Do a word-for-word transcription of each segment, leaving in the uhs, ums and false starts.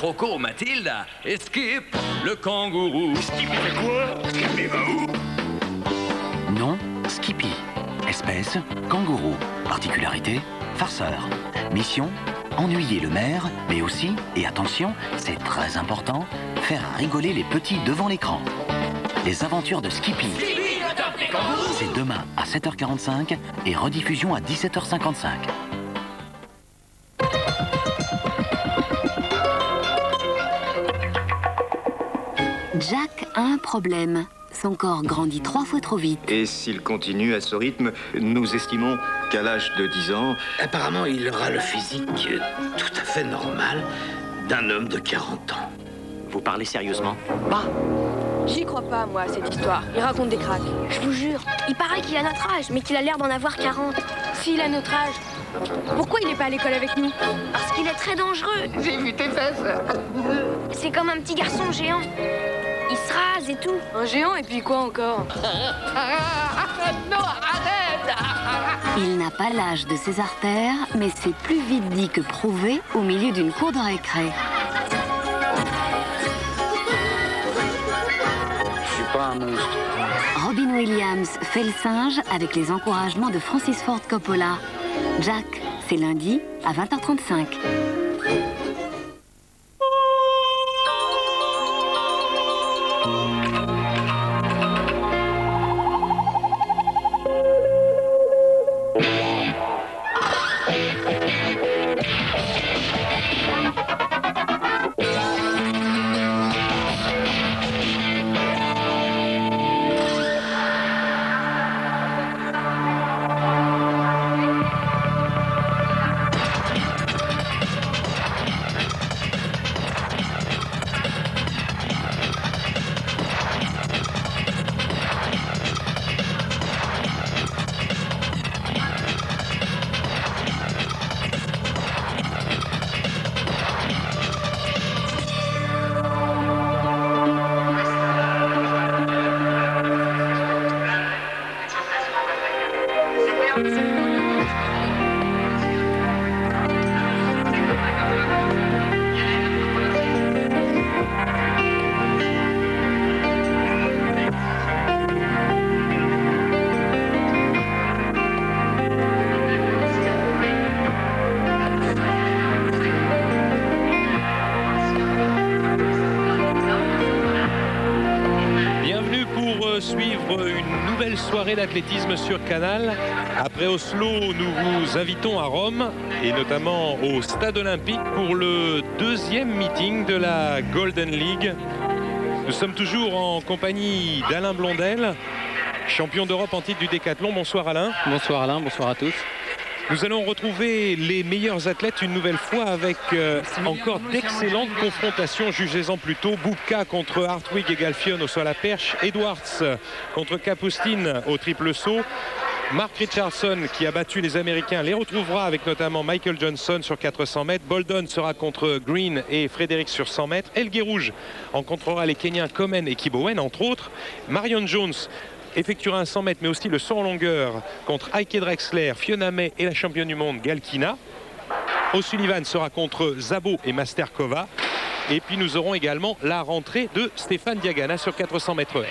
Rocco, Mathilda et Skip, le kangourou. Skip fait quoi? Skippy va où? Nom, Skippy. Espèce, kangourou. Particularité, farceur. Mission, ennuyer le maire, mais aussi, et attention, c'est très important, faire rigoler les petits devant l'écran. Les aventures de Skippy. Skippy, le top des kangourous. C'est demain à sept heures quarante-cinq et rediffusion à dix-sept heures cinquante-cinq. Jack a un problème. Son corps grandit trois fois trop vite. Et s'il continue à ce rythme, nous estimons qu'à l'âge de dix ans... Apparemment, il aura le physique tout à fait normal d'un homme de quarante ans. Vous parlez sérieusement? Bah, j'y crois pas, moi, à cette histoire. Il raconte des cracks. Je vous jure, il paraît qu'il a notre âge, mais qu'il a l'air d'en avoir quarante. S'il a notre âge, pourquoi il est pas à l'école avec nous? Parce qu'il est très dangereux. J'ai vu tes fesses. C'est comme un petit garçon géant. Il se rase et tout. Un géant et puis quoi encore? Non, arrête! Il n'a pas l'âge de ses artères, mais c'est plus vite dit que prouvé au milieu d'une cour de récré. Je suis pas un monstre. Robin Williams fait le singe avec les encouragements de Francis Ford Coppola. Jack, c'est lundi à vingt heures trente-cinq. Soirée d'athlétisme sur Canal. Après Oslo, nous vous invitons à Rome et notamment au Stade Olympique pour le deuxième meeting de la Golden League. Nous sommes toujours en compagnie d'Alain Blondel, champion d'Europe en titre du décathlon. Bonsoir Alain. Bonsoir Alain, bonsoir à tous. Nous allons retrouver les meilleurs athlètes une nouvelle fois avec euh, encore d'excellentes confrontations. Jugez-en plus tôt. Bubka contre Hartwig et Galfion au saut à la perche. Edwards contre Kapustin au triple saut. Mark Richardson qui a battu les Américains les retrouvera avec notamment Michael Johnson sur quatre cents mètres. Boldon sera contre Green et Frédéric sur cent mètres. Elgué Rouge rencontrera les Kenyans Komen et Kibowen entre autres. Marion Jones effectuera un cent mètres mais aussi le saut en longueur contre Heike Drexler, Fiona May et la championne du monde Galkina. O'Sullivan sera contre Zabo et Masterkova. Et puis nous aurons également la rentrée de Stéphane Diagana sur quatre cents mètres.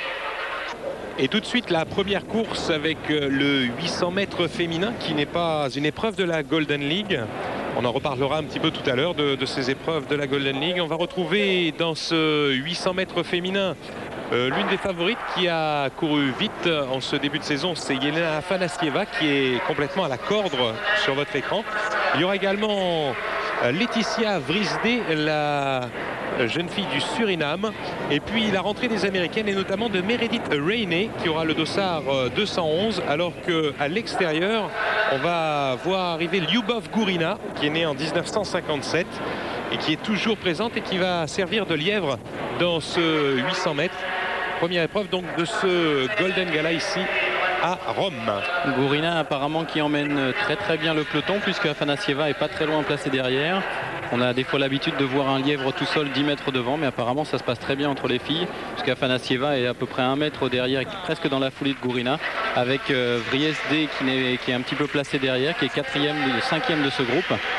Et tout de suite la première course avec le huit cents mètres féminin qui n'est pas une épreuve de la Golden League. On en reparlera un petit peu tout à l'heure de, de ces épreuves de la Golden League. On va retrouver dans ce huit cents mètres féminin Euh, l'une des favorites qui a couru vite en ce début de saison, c'est Yelena Afanassieva qui est complètement à la corde sur votre écran. Il y aura également Laetitia Vrisdé, la jeune fille du Suriname. Et puis la rentrée des Américaines et notamment de Meredith Rainey qui aura le dossard deux cent onze, alors qu'à l'extérieur, on va voir arriver Lyubov Gourina qui est née en mille neuf cent cinquante-sept et qui est toujours présente et qui va servir de lièvre dans ce huit cents mètres. Première épreuve donc de ce Golden Gala ici à Rome. Gourina apparemment qui emmène très très bien le peloton puisque Afanassieva est pas très loin placé derrière. On a des fois l'habitude de voir un lièvre tout seul dix mètres devant, mais apparemment ça se passe très bien entre les filles puisque Afanassieva est à peu près un mètre derrière, presque dans la foulée de Gourina, avec euh, Vriesde qui, qui est un petit peu placé derrière, qui est quatrième, cinquième de ce groupe.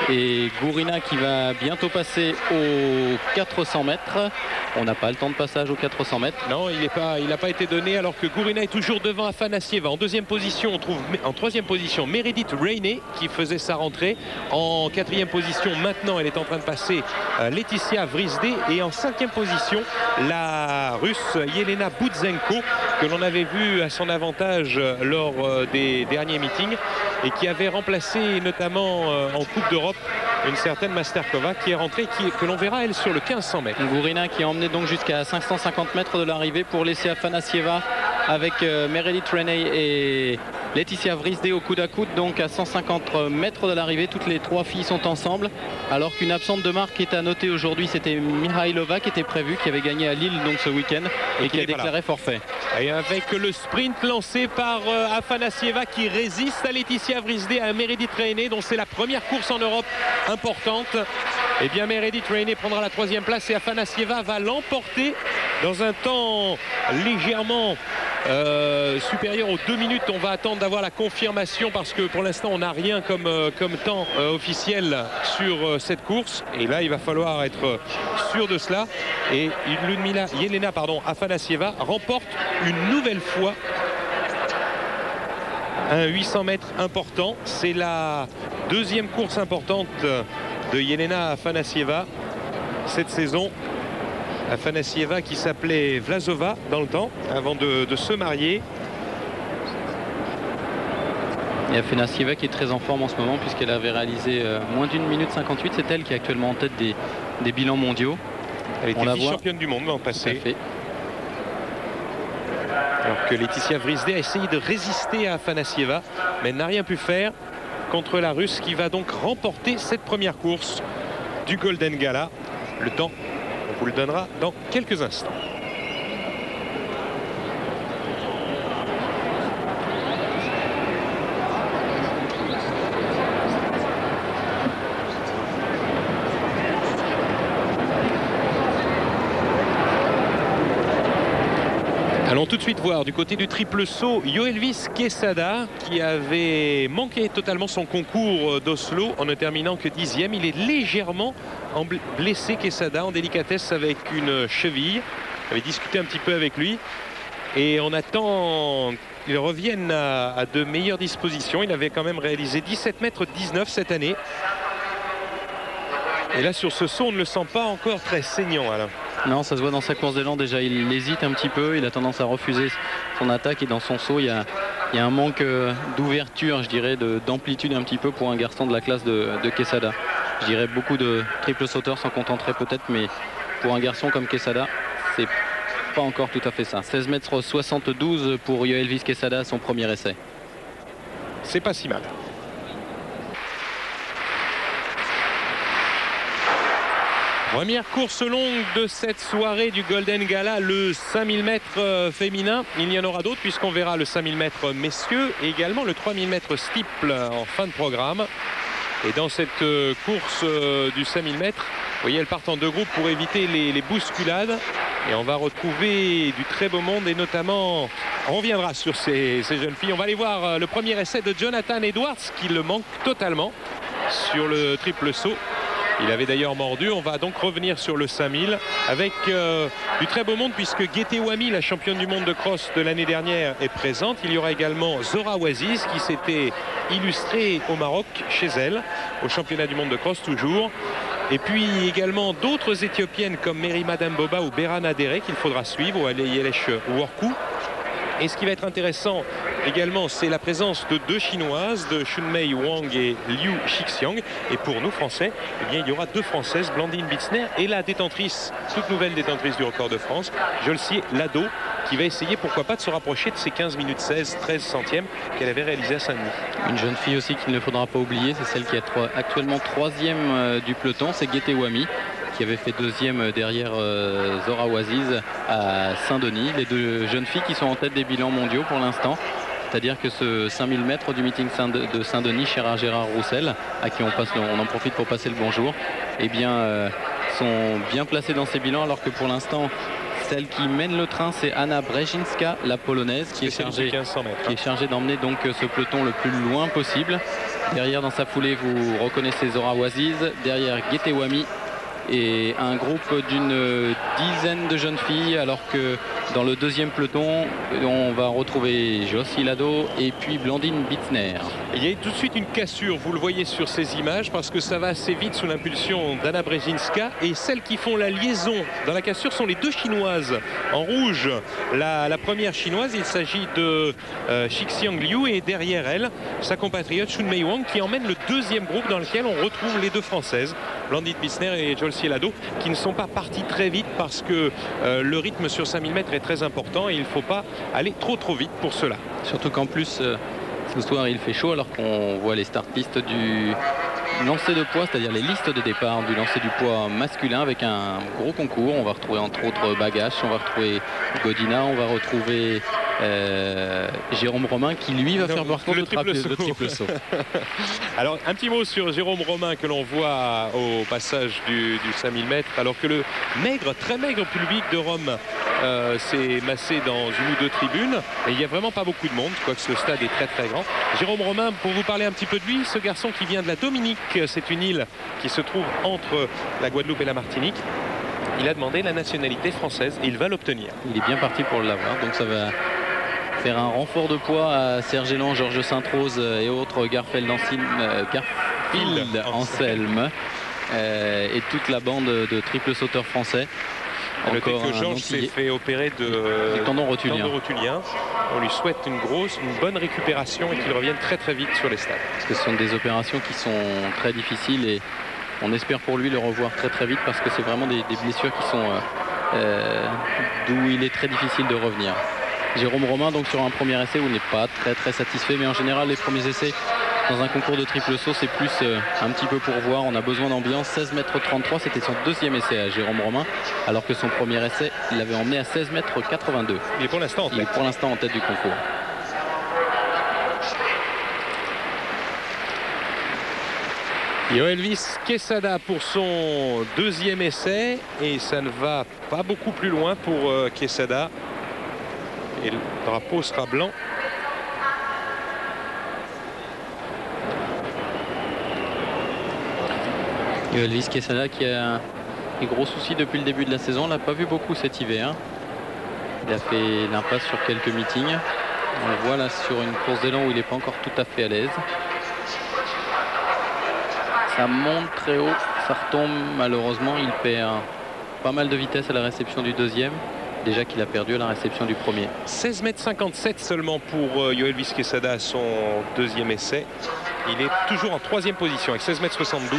Et Gourina qui va bientôt passer aux quatre cents mètres. On n'a pas le temps de passage aux quatre cents mètres. Non, il n'a pas, il n'a pas été donné alors que Gourina est toujours devant Afanassieva. En deuxième position, on trouve en troisième position Meredith Rainey qui faisait sa rentrée. En quatrième position, maintenant, elle est en train de passer euh, Laetitia Vrisdé. Et en cinquième position, la Russe Yelena Budzenko que l'on avait vu à son avantage lors euh, des derniers meetings et qui avait remplacé notamment euh, en Coupe d'Europe une certaine Masterkova qui est rentrée, qui, que l'on verra elle sur le quinze cents mètres. Gourina qui a emmené donc jusqu'à cinq cent cinquante mètres de l'arrivée pour laisser Afanassieva avec euh, Meredith Rainey et Laetitia Vrisdé au coude à coude, donc à cent cinquante mètres de l'arrivée. Toutes les trois filles sont ensemble, alors qu'une absente de marque est à noter aujourd'hui, c'était Mihailova qui était prévue, qui avait gagné à Lille donc ce week-end et, et qui a déclaré forfait. Et avec le sprint lancé par euh, Afanassieva qui résiste à Laetitia Vrisdé, à Meredith Rainey, dont c'est la première course en Europe importante. Et bien Meredith Rainey prendra la troisième place et Afanassieva va l'emporter dans un temps légèrement Euh, supérieur aux deux minutes. On va attendre d'avoir la confirmation parce que pour l'instant on n'a rien comme, euh, comme temps euh, officiel sur euh, cette course, et là il va falloir être sûr de cela. Et Ludmila Yelena pardon, Afanassieva remporte une nouvelle fois un huit cents mètres important. C'est la deuxième course importante de Yelena Afanassieva cette saison. Afanassieva qui s'appelait Vlasova dans le temps avant de, de se marier. Et Afanassieva qui est très en forme en ce moment puisqu'elle avait réalisé euh, moins d'une minute cinquante-huit. C'est elle qui est actuellement en tête des, des bilans mondiaux. Elle était vice-championne du monde l'an passé. Alors que Laetitia Vrisdé a essayé de résister à Afanassieva, mais elle n'a rien pu faire contre la Russe qui va donc remporter cette première course du Golden Gala. Le temps, on vous le donnera dans quelques instants. Allons tout de suite voir du côté du triple saut Yoelvis Quesada qui avait manqué totalement son concours d'Oslo en ne terminant que dixième. Il est légèrement blessé, Quesada, en délicatesse avec une cheville. J'avais discuté un petit peu avec lui et on attend qu'il revienne à, à de meilleures dispositions. Il avait quand même réalisé dix-sept mètres dix-neuf cette année. Et là sur ce saut on ne le sent pas encore très saignant, Alain. Non, ça se voit dans sa course d'élan déjà, il hésite un petit peu, il a tendance à refuser son attaque et dans son saut il y a, il y a un manque d'ouverture, je dirais, d'amplitude un petit peu pour un garçon de la classe de, de Quesada. Je dirais beaucoup de triple sauteurs s'en contenteraient peut-être, mais pour un garçon comme Quesada, c'est pas encore tout à fait ça. seize mètres soixante-douze pour Yoelvis Quesada, son premier essai. C'est pas si mal. Première course longue de cette soirée du Golden Gala, le cinq mille mètres féminin. Il y en aura d'autres puisqu'on verra le cinq mille mètres messieurs et également le trois mille mètres steeple en fin de programme. Et dans cette course du cinq mille mètres, vous voyez, elles partent en deux groupes pour éviter les, les bousculades. Et on va retrouver du très beau monde et notamment, on reviendra sur ces, ces jeunes filles. On va aller voir le premier essai de Jonathan Edwards qui le manque totalement sur le triple saut. Il avait d'ailleurs mordu. On va donc revenir sur le cinq mille avec euh, du très beau monde puisque Getewami, la championne du monde de cross de l'année dernière, est présente. Il y aura également Zora Ouaziz qui s'était illustrée au Maroc chez elle, au championnat du monde de cross toujours. Et puis également d'autres éthiopiennes comme Mary Madamboba ou Berana Dere qu'il faudra suivre, ou Aleyelesh Worku. Et ce qui va être intéressant également, c'est la présence de deux Chinoises, de Chunmei Wang et Liu Shixiang. Et pour nous Français, eh bien, il y aura deux Françaises, Blandine Bitzner et la détentrice, toute nouvelle détentrice du record de France, Jolcier Lado, qui va essayer pourquoi pas de se rapprocher de ses quinze minutes seize, treize centièmes qu'elle avait réalisé à Saint-Denis. Une jeune fille aussi qu'il ne faudra pas oublier, c'est celle qui est actuellement troisième du peloton, c'est Getewami, qui avait fait deuxième derrière euh, Zora Ouaziz à Saint-Denis. Les deux jeunes filles qui sont en tête des bilans mondiaux pour l'instant. C'est-à-dire que ce cinq mille mètres du meeting de Saint-Denis, Gérard Gérard Roussel, à qui on, passe, on en profite pour passer le bonjour, eh bien, euh, sont bien placés dans ces bilans, alors que pour l'instant, Celle qui mène le train, c'est Anna Brzezinska, la polonaise, qui est chargée, qui est chargée d'emmener donc ce peloton le plus loin possible. Derrière, dans sa foulée, vous reconnaissez Zora Waziz. Derrière, Getewami. Et un groupe d'une dizaine de jeunes filles, alors que dans le deuxième peloton, on va retrouver Josie Lado et puis Blandine Bitzner. Il y a tout de suite une cassure, vous le voyez sur ces images, parce que ça va assez vite sous l'impulsion d'Anna Brzezinska. Et celles qui font la liaison dans la cassure sont les deux chinoises. En rouge, la, la première chinoise, il s'agit de euh, Xixiang Liu, et derrière elle, sa compatriote Chun Mei Wang, qui emmène le deuxième groupe dans lequel on retrouve les deux françaises, Blandine Bitzner et Josie Lado, qui ne sont pas partis très vite parce que euh, le rythme sur cinq mille mètres est très important et il ne faut pas aller trop trop vite pour cela. Surtout qu'en plus, euh, ce soir il fait chaud, alors qu'on voit les start-listes du lancer de poids, c'est-à-dire les listes de départ du lancer du poids masculin avec un gros concours. On va retrouver entre autres Bagache, on va retrouver Godina, on va retrouver euh, Jérôme Romain qui lui va non, faire voir le, le, triple le triple saut. Alors un petit mot sur Jérôme Romain que l'on voit au passage du, du cinq mille mètres, alors que le maigre, très maigre public de Rome euh, s'est massé dans une ou deux tribunes et il n'y a vraiment pas beaucoup de monde, quoique ce stade est très très grand. Jérôme Romain, pour vous parler un petit peu de lui, ce garçon qui vient de la Dominique, c'est une île qui se trouve entre la Guadeloupe et la Martinique. Il a demandé la nationalité française et il va l'obtenir. Il est bien parti pour l'avoir, donc ça va faire un renfort de poids à Serge Elan, Georges Sainte-Rose et autres, Garfield, euh, Garfield Anselme euh, et toute la bande de triple sauteurs français. Notez que Georges s'est fait opérer de tendon rotulien. rotulien. On lui souhaite une grosse, une bonne récupération et qu'il revienne très très vite sur les stades. Parce que ce sont des opérations qui sont très difficiles et on espère pour lui le revoir très très vite, parce que c'est vraiment des, des blessures qui sont euh, euh, d'où il est très difficile de revenir. Jérôme Romain, donc sur un premier essai où il n'est pas très très satisfait, mais en général les premiers essais dans un concours de triple saut, c'est plus euh, un petit peu pour voir. On a besoin d'ambiance. Seize mètres trente-trois, c'était son deuxième essai à Jérôme Romain, alors que son premier essai, il l'avait emmené à seize mètres quatre-vingt-deux. Il est pour l'instant en tête. Il est pour l'instant en tête du concours. Yoelvis Quesada pour son deuxième essai, et ça ne va pas beaucoup plus loin pour euh, Quesada. Et le drapeau sera blanc. Yoelvis Quesada qui a des gros soucis depuis le début de la saison. On l'a pas vu beaucoup cet hiver. Il a fait l'impasse sur quelques meetings. On le voit là sur une course d'élan où il n'est pas encore tout à fait à l'aise. Ça monte très haut, ça retombe. Malheureusement, il perd pas mal de vitesse à la réception du deuxième. Déjà qu'il a perdu à la réception du premier. seize mètres cinquante-sept seulement pour euh, Yoelvis Quesada à son deuxième essai. Il est toujours en troisième position avec seize mètres soixante-douze.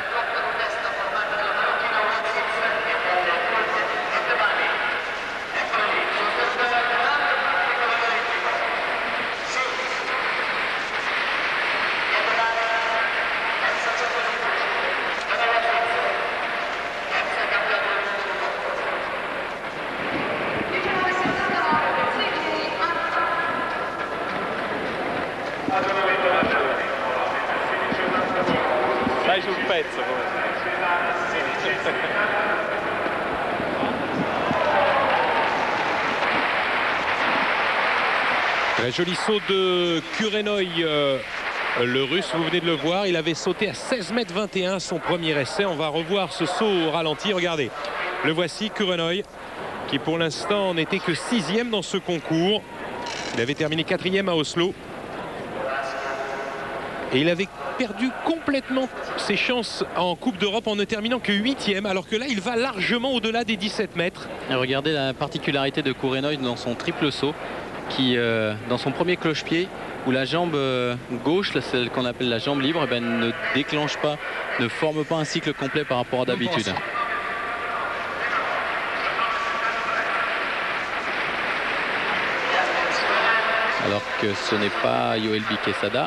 Très joli saut de Kurenoy, euh, le russe, vous venez de le voir, il avait sauté à seize mètres vingt et un son premier essai. On va revoir ce saut au ralenti, regardez, le voici, Kurenoy, qui pour l'instant n'était que sixième dans ce concours. Il avait terminé quatrième à Oslo. Et il avait perdu complètement ses chances en Coupe d'Europe en ne terminant que huitième, alors que là il va largement au-delà des dix-sept mètres. Et regardez la particularité de Kurenoy dans son triple saut, qui euh, dans son premier cloche-pied, où la jambe euh, gauche, celle qu'on appelle la jambe libre, eh ben, ne déclenche pas, ne forme pas un cycle complet par rapport à d'habitude. Alors que ce n'est pas Yoelvis Quesada.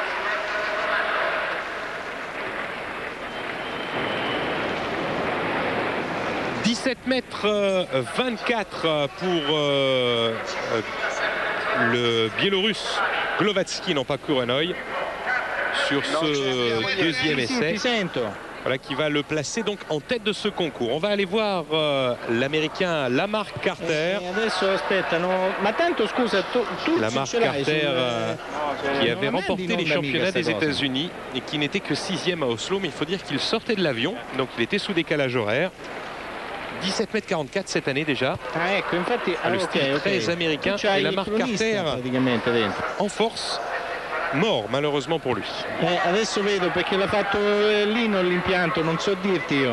dix-sept mètres vingt-quatre pour euh, le Biélorusse Glovatsky, non pas Kurenoy, sur ce deuxième essai. Voilà qui va le placer donc en tête de ce concours. On va aller voir euh, l'américain Lamarck Carter. Lamarck Carter euh, qui avait remporté les championnats des États-Unis et qui n'était que sixième à Oslo, mais il faut dire qu'il sortait de l'avion, donc il était sous décalage horaire. dix-sept mètres quarante-quatre cette année déjà. Ah, ecco, infatti, le style okay, très okay. américain. Et Lamarck Carter en force. Mort malheureusement pour lui. Eh, adesso vedo perché l'ha fatto lì non l'impianto, non so dirti io.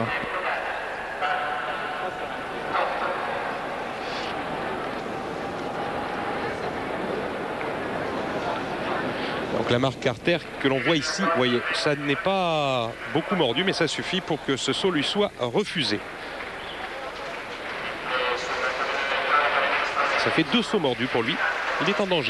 Donc Lamarck Carter que l'on voit ici, vous voyez, ça n'est pas beaucoup mordu, mais ça suffit pour que ce saut lui soit refusé. Ça fait deux sauts mordus pour lui. Il est en danger.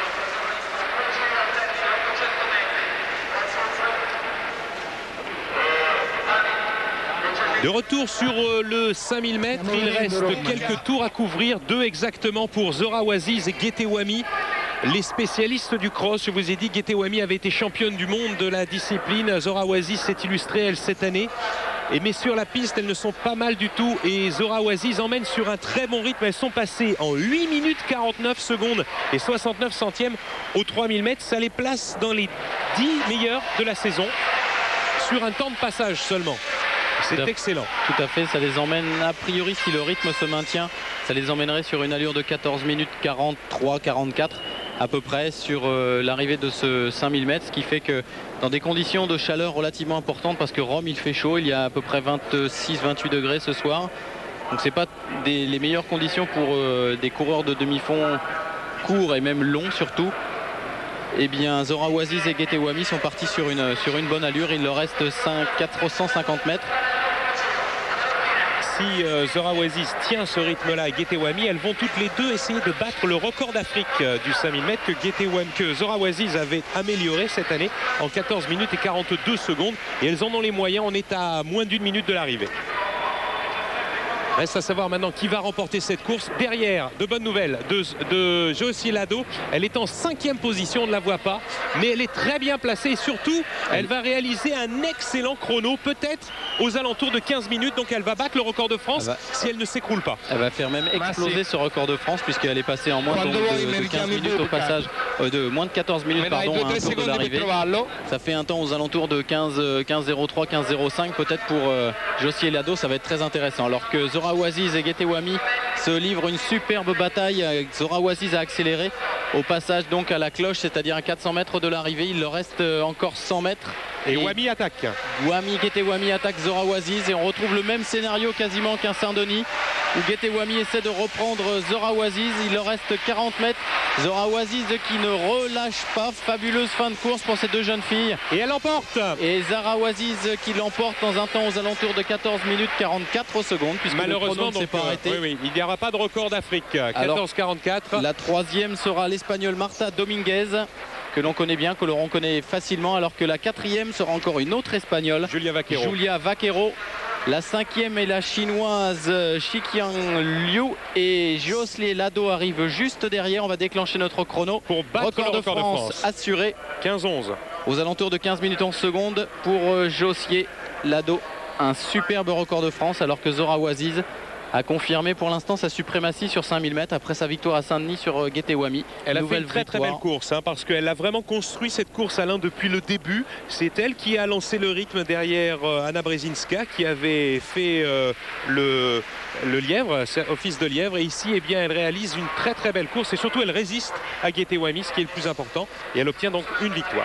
De retour sur le cinq mille mètres, il reste quelques tours à couvrir, deux exactement pour Zora Waziz et Getewami. Les spécialistes du cross, je vous ai dit, Getewami avait été championne du monde de la discipline. Zora Waziz s'est illustrée, elle, cette année. Et mais sur la piste, elles ne sont pas mal du tout. Et Zora Waziz emmène sur un très bon rythme. Elles sont passées en huit minutes quarante-neuf secondes et soixante-neuf centièmes aux trois mille mètres. Ça les place dans les dix meilleurs de la saison sur un temps de passage seulement. C'est excellent. Tout à fait, ça les emmène, a priori, si le rythme se maintient, ça les emmènerait sur une allure de quatorze minutes quarante-trois quarante-quatre à peu près sur euh, l'arrivée de ce cinq mille mètres, ce qui fait que dans des conditions de chaleur relativement importantes, parce que Rome il fait chaud, il y a à peu près vingt-six vingt-huit degrés ce soir, donc c'est pas des, les meilleures conditions pour euh, des coureurs de demi-fond courts et même longs surtout. Eh bien, Zora Waziz et Getewami sont partis sur une, sur une bonne allure. Il leur reste quatre cent cinquante mètres. Si euh, Zora Waziz tient ce rythme-là à Getewami, elles vont toutes les deux essayer de battre le record d'Afrique euh, du cinq mille mètres que, Getewami, que Zora Waziz avait amélioré cette année en quatorze minutes et quarante-deux secondes. Et elles en ont les moyens. On est à moins d'une minute de l'arrivée. Reste à savoir maintenant qui va remporter cette course. Derrière, de bonnes nouvelles de, de Josie Lado. Elle est en cinquième position, on ne la voit pas, mais elle est très bien placée et surtout, elle va réaliser un excellent chrono, peut-être aux alentours de quinze minutes. Donc elle va battre le record de France va, si elle ne s'écroule pas. Elle va faire même exploser ce record de France puisqu'elle est passée en moins de, de, de quinze minutes au passage, euh, de moins de quatorze minutes pardon, à un tour de l'arrivée. Ça fait un temps aux alentours de quinze zéro trois, quinze zéro cinq peut-être pour euh, Josie Lado. Ça va être très intéressant. Alors que Zora Waziz et Getewami se livrent une superbe bataille. Zora Waziz a accéléré au passage donc à la cloche, c'est-à-dire à quatre cents mètres de l'arrivée. Il leur reste encore cent mètres. Et, et Wami attaque. Wami, Getewami attaque Zora Waziz et on retrouve le même scénario quasiment qu'un Saint-Denis où Getewami essaie de reprendre Zora Waziz. Il leur reste quarante mètres. Zora Waziz qui ne relâche pas. Fabuleuse fin de course pour ces deux jeunes filles. Et elle l'emporte. Et Zora Waziz qui l'emporte dans un temps aux alentours de quatorze minutes quarante-quatre secondes. Puisque malheureusement, le chrono ne s'est pas arrêté. Oui, oui, il n'y aura pas de record d'Afrique. quatorze quarante-quatre. La troisième sera l'Espagnole Marta Dominguez, que l'on connaît bien, que l'on connaît facilement, alors que la quatrième sera encore une autre Espagnole, Julia Vaquero. Julia Vaquero. La cinquième est la chinoise Shiqiang Liu et Josie Lado arrive juste derrière. On va déclencher notre chrono pour battre record, le record de, France de France assuré. quinze onze. Aux alentours de quinze minutes onze secondes pour Josie Lado. Un superbe record de France alors que Zora Waziz a confirmé pour l'instant sa suprématie sur cinq mille mètres après sa victoire à Saint-Denis sur Getewami. Elle a Nouvelle fait une très victoire. très belle course hein, parce qu'elle a vraiment construit cette course Alain depuis le début. C'est elle qui a lancé le rythme derrière euh, Anna Brzezinska qui avait fait euh, le, le lièvre, office de lièvre, et ici eh bien, elle réalise une très très belle course et surtout elle résiste à Getewami, ce qui est le plus important, et elle obtient donc une victoire.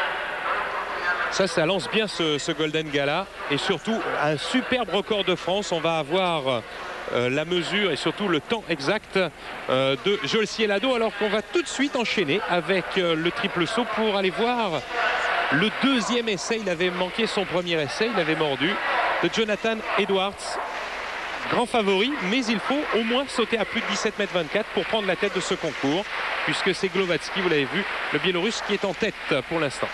Ça, ça lance bien ce, ce Golden Gala et surtout un superbe record de France. On va avoir euh, la mesure et surtout le temps exact euh, de Josie Lado, alors qu'on va tout de suite enchaîner avec euh, le triple saut pour aller voir le deuxième essai. Il avait manqué son premier essai, il avait mordu, de Jonathan Edwards. Grand favori, mais il faut au moins sauter à plus de dix-sept mètres vingt-quatre pour prendre la tête de ce concours, puisque c'est Glovatsky, vous l'avez vu, le Biélorusse qui est en tête pour l'instant.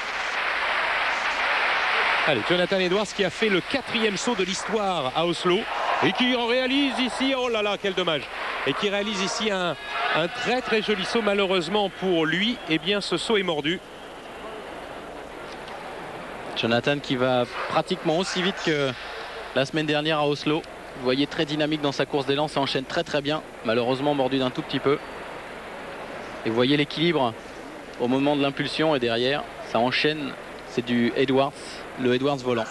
Allez, Jonathan Edwards qui a fait le quatrième saut de l'histoire à Oslo et qui en réalise ici, oh là là, quel dommage, et qui réalise ici un, un très très joli saut. Malheureusement pour lui, eh bien ce saut est mordu. Jonathan qui va pratiquement aussi vite que la semaine dernière à Oslo. Vous voyez, très dynamique dans sa course d'élan, ça enchaîne très très bien. Malheureusement mordu d'un tout petit peu. Et vous voyez l'équilibre au moment de l'impulsion et derrière, ça enchaîne. C'est du Edwards, le Edwards volant.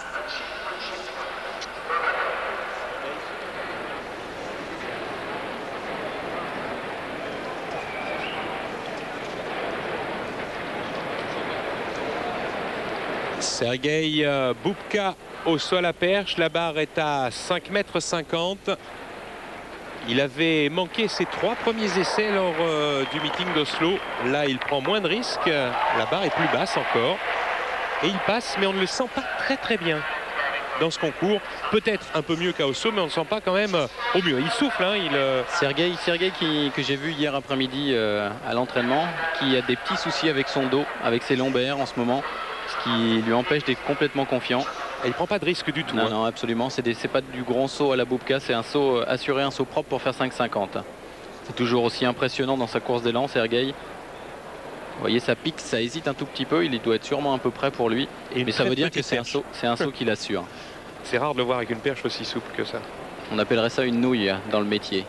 Sergei Bubka au sol à perche. La barre est à cinq mètres cinquante. Il avait manqué ses trois premiers essais lors euh, du meeting d'Oslo. Là, il prend moins de risques. La barre est plus basse encore. Et il passe, mais on ne le sent pas très très bien dans ce concours. Peut-être un peu mieux qu'à Oslo, mais on ne le sent pas quand même au mieux. Il souffle. Hein, il, euh... Sergei, Sergei qui, que j'ai vu hier après-midi euh, à l'entraînement, qui a des petits soucis avec son dos, avec ses lombaires en ce moment, ce qui lui empêche d'être complètement confiant. Et il ne prend pas de risque du tout. Non, hein. non, absolument. C'est pas du grand saut à la Bubka, c'est un saut euh, assuré, un saut propre pour faire cinq cinquante. C'est toujours aussi impressionnant dans sa course d'élan, Sergei. Vous voyez, ça pique, ça hésite un tout petit peu. Il doit être sûrement un peu près pour lui. Et mais ça veut dire que c'est un saut, c'est un saut qu'il assure. C'est rare de le voir avec une perche aussi souple que ça. On appellerait ça une nouille dans le métier.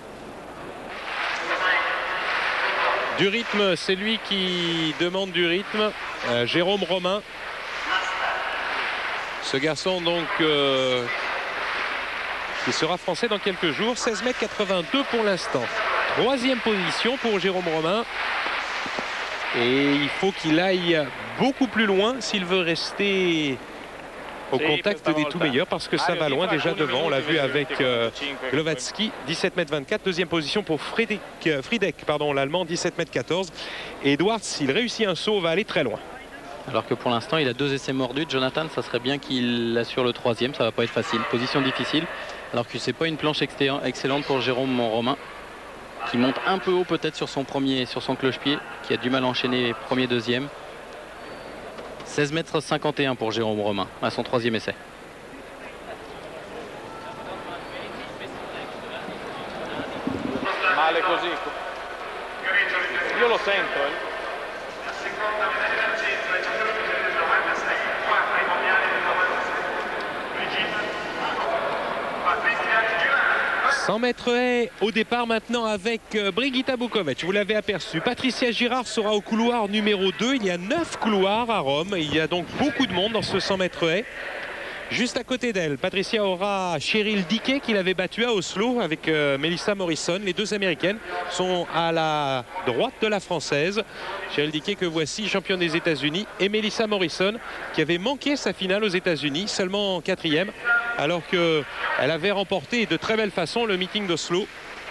Du rythme, c'est lui qui demande du rythme. Euh, Jérôme Romain. Ce garçon donc euh, qui sera français dans quelques jours. seize mètres quatre-vingt-deux pour l'instant. Troisième position pour Jérôme Romain. Et il faut qu'il aille beaucoup plus loin s'il veut rester au contact des tout meilleurs, parce que ça va loin déjà devant. On l'a vu avec euh, Glovatsky, dix-sept mètres vingt-quatre. Deuxième position pour Friedek, euh, Friedek pardon, l'Allemand, dix-sept mètres quatorze. Et Edwards, s'il réussit un saut, va aller très loin. Alors que pour l'instant, il a deux essais mordus. Jonathan, ça serait bien qu'il assure le troisième. Ça va pas être facile. Position difficile. Alors que c'est pas une planche excellente pour Jérôme Romain, qui monte un peu haut peut-être sur son premier, sur son cloche-pied, qui a du mal à enchaîner premier, deuxième. seize mètres cinquante et un pour Jérôme Romain à son troisième essai. Male così. Io lo sento. cent mètres haies au départ maintenant avec Brigitta Bukovic. Vous l'avez aperçu. Patricia Girard sera au couloir numéro deux. Il y a neuf couloirs à Rome. Il y a donc beaucoup de monde dans ce cent mètres haies. Juste à côté d'elle, Patricia aura Cheryl Dickey qui l'avait battue à Oslo avec euh, Melissa Morrison. Les deux américaines sont à la droite de la française. Cheryl Dickey que voici, championne des États-Unis, et Melissa Morrison qui avait manqué sa finale aux États-Unis, seulement en quatrième, alors qu'elle avait remporté de très belle façon le meeting d'Oslo.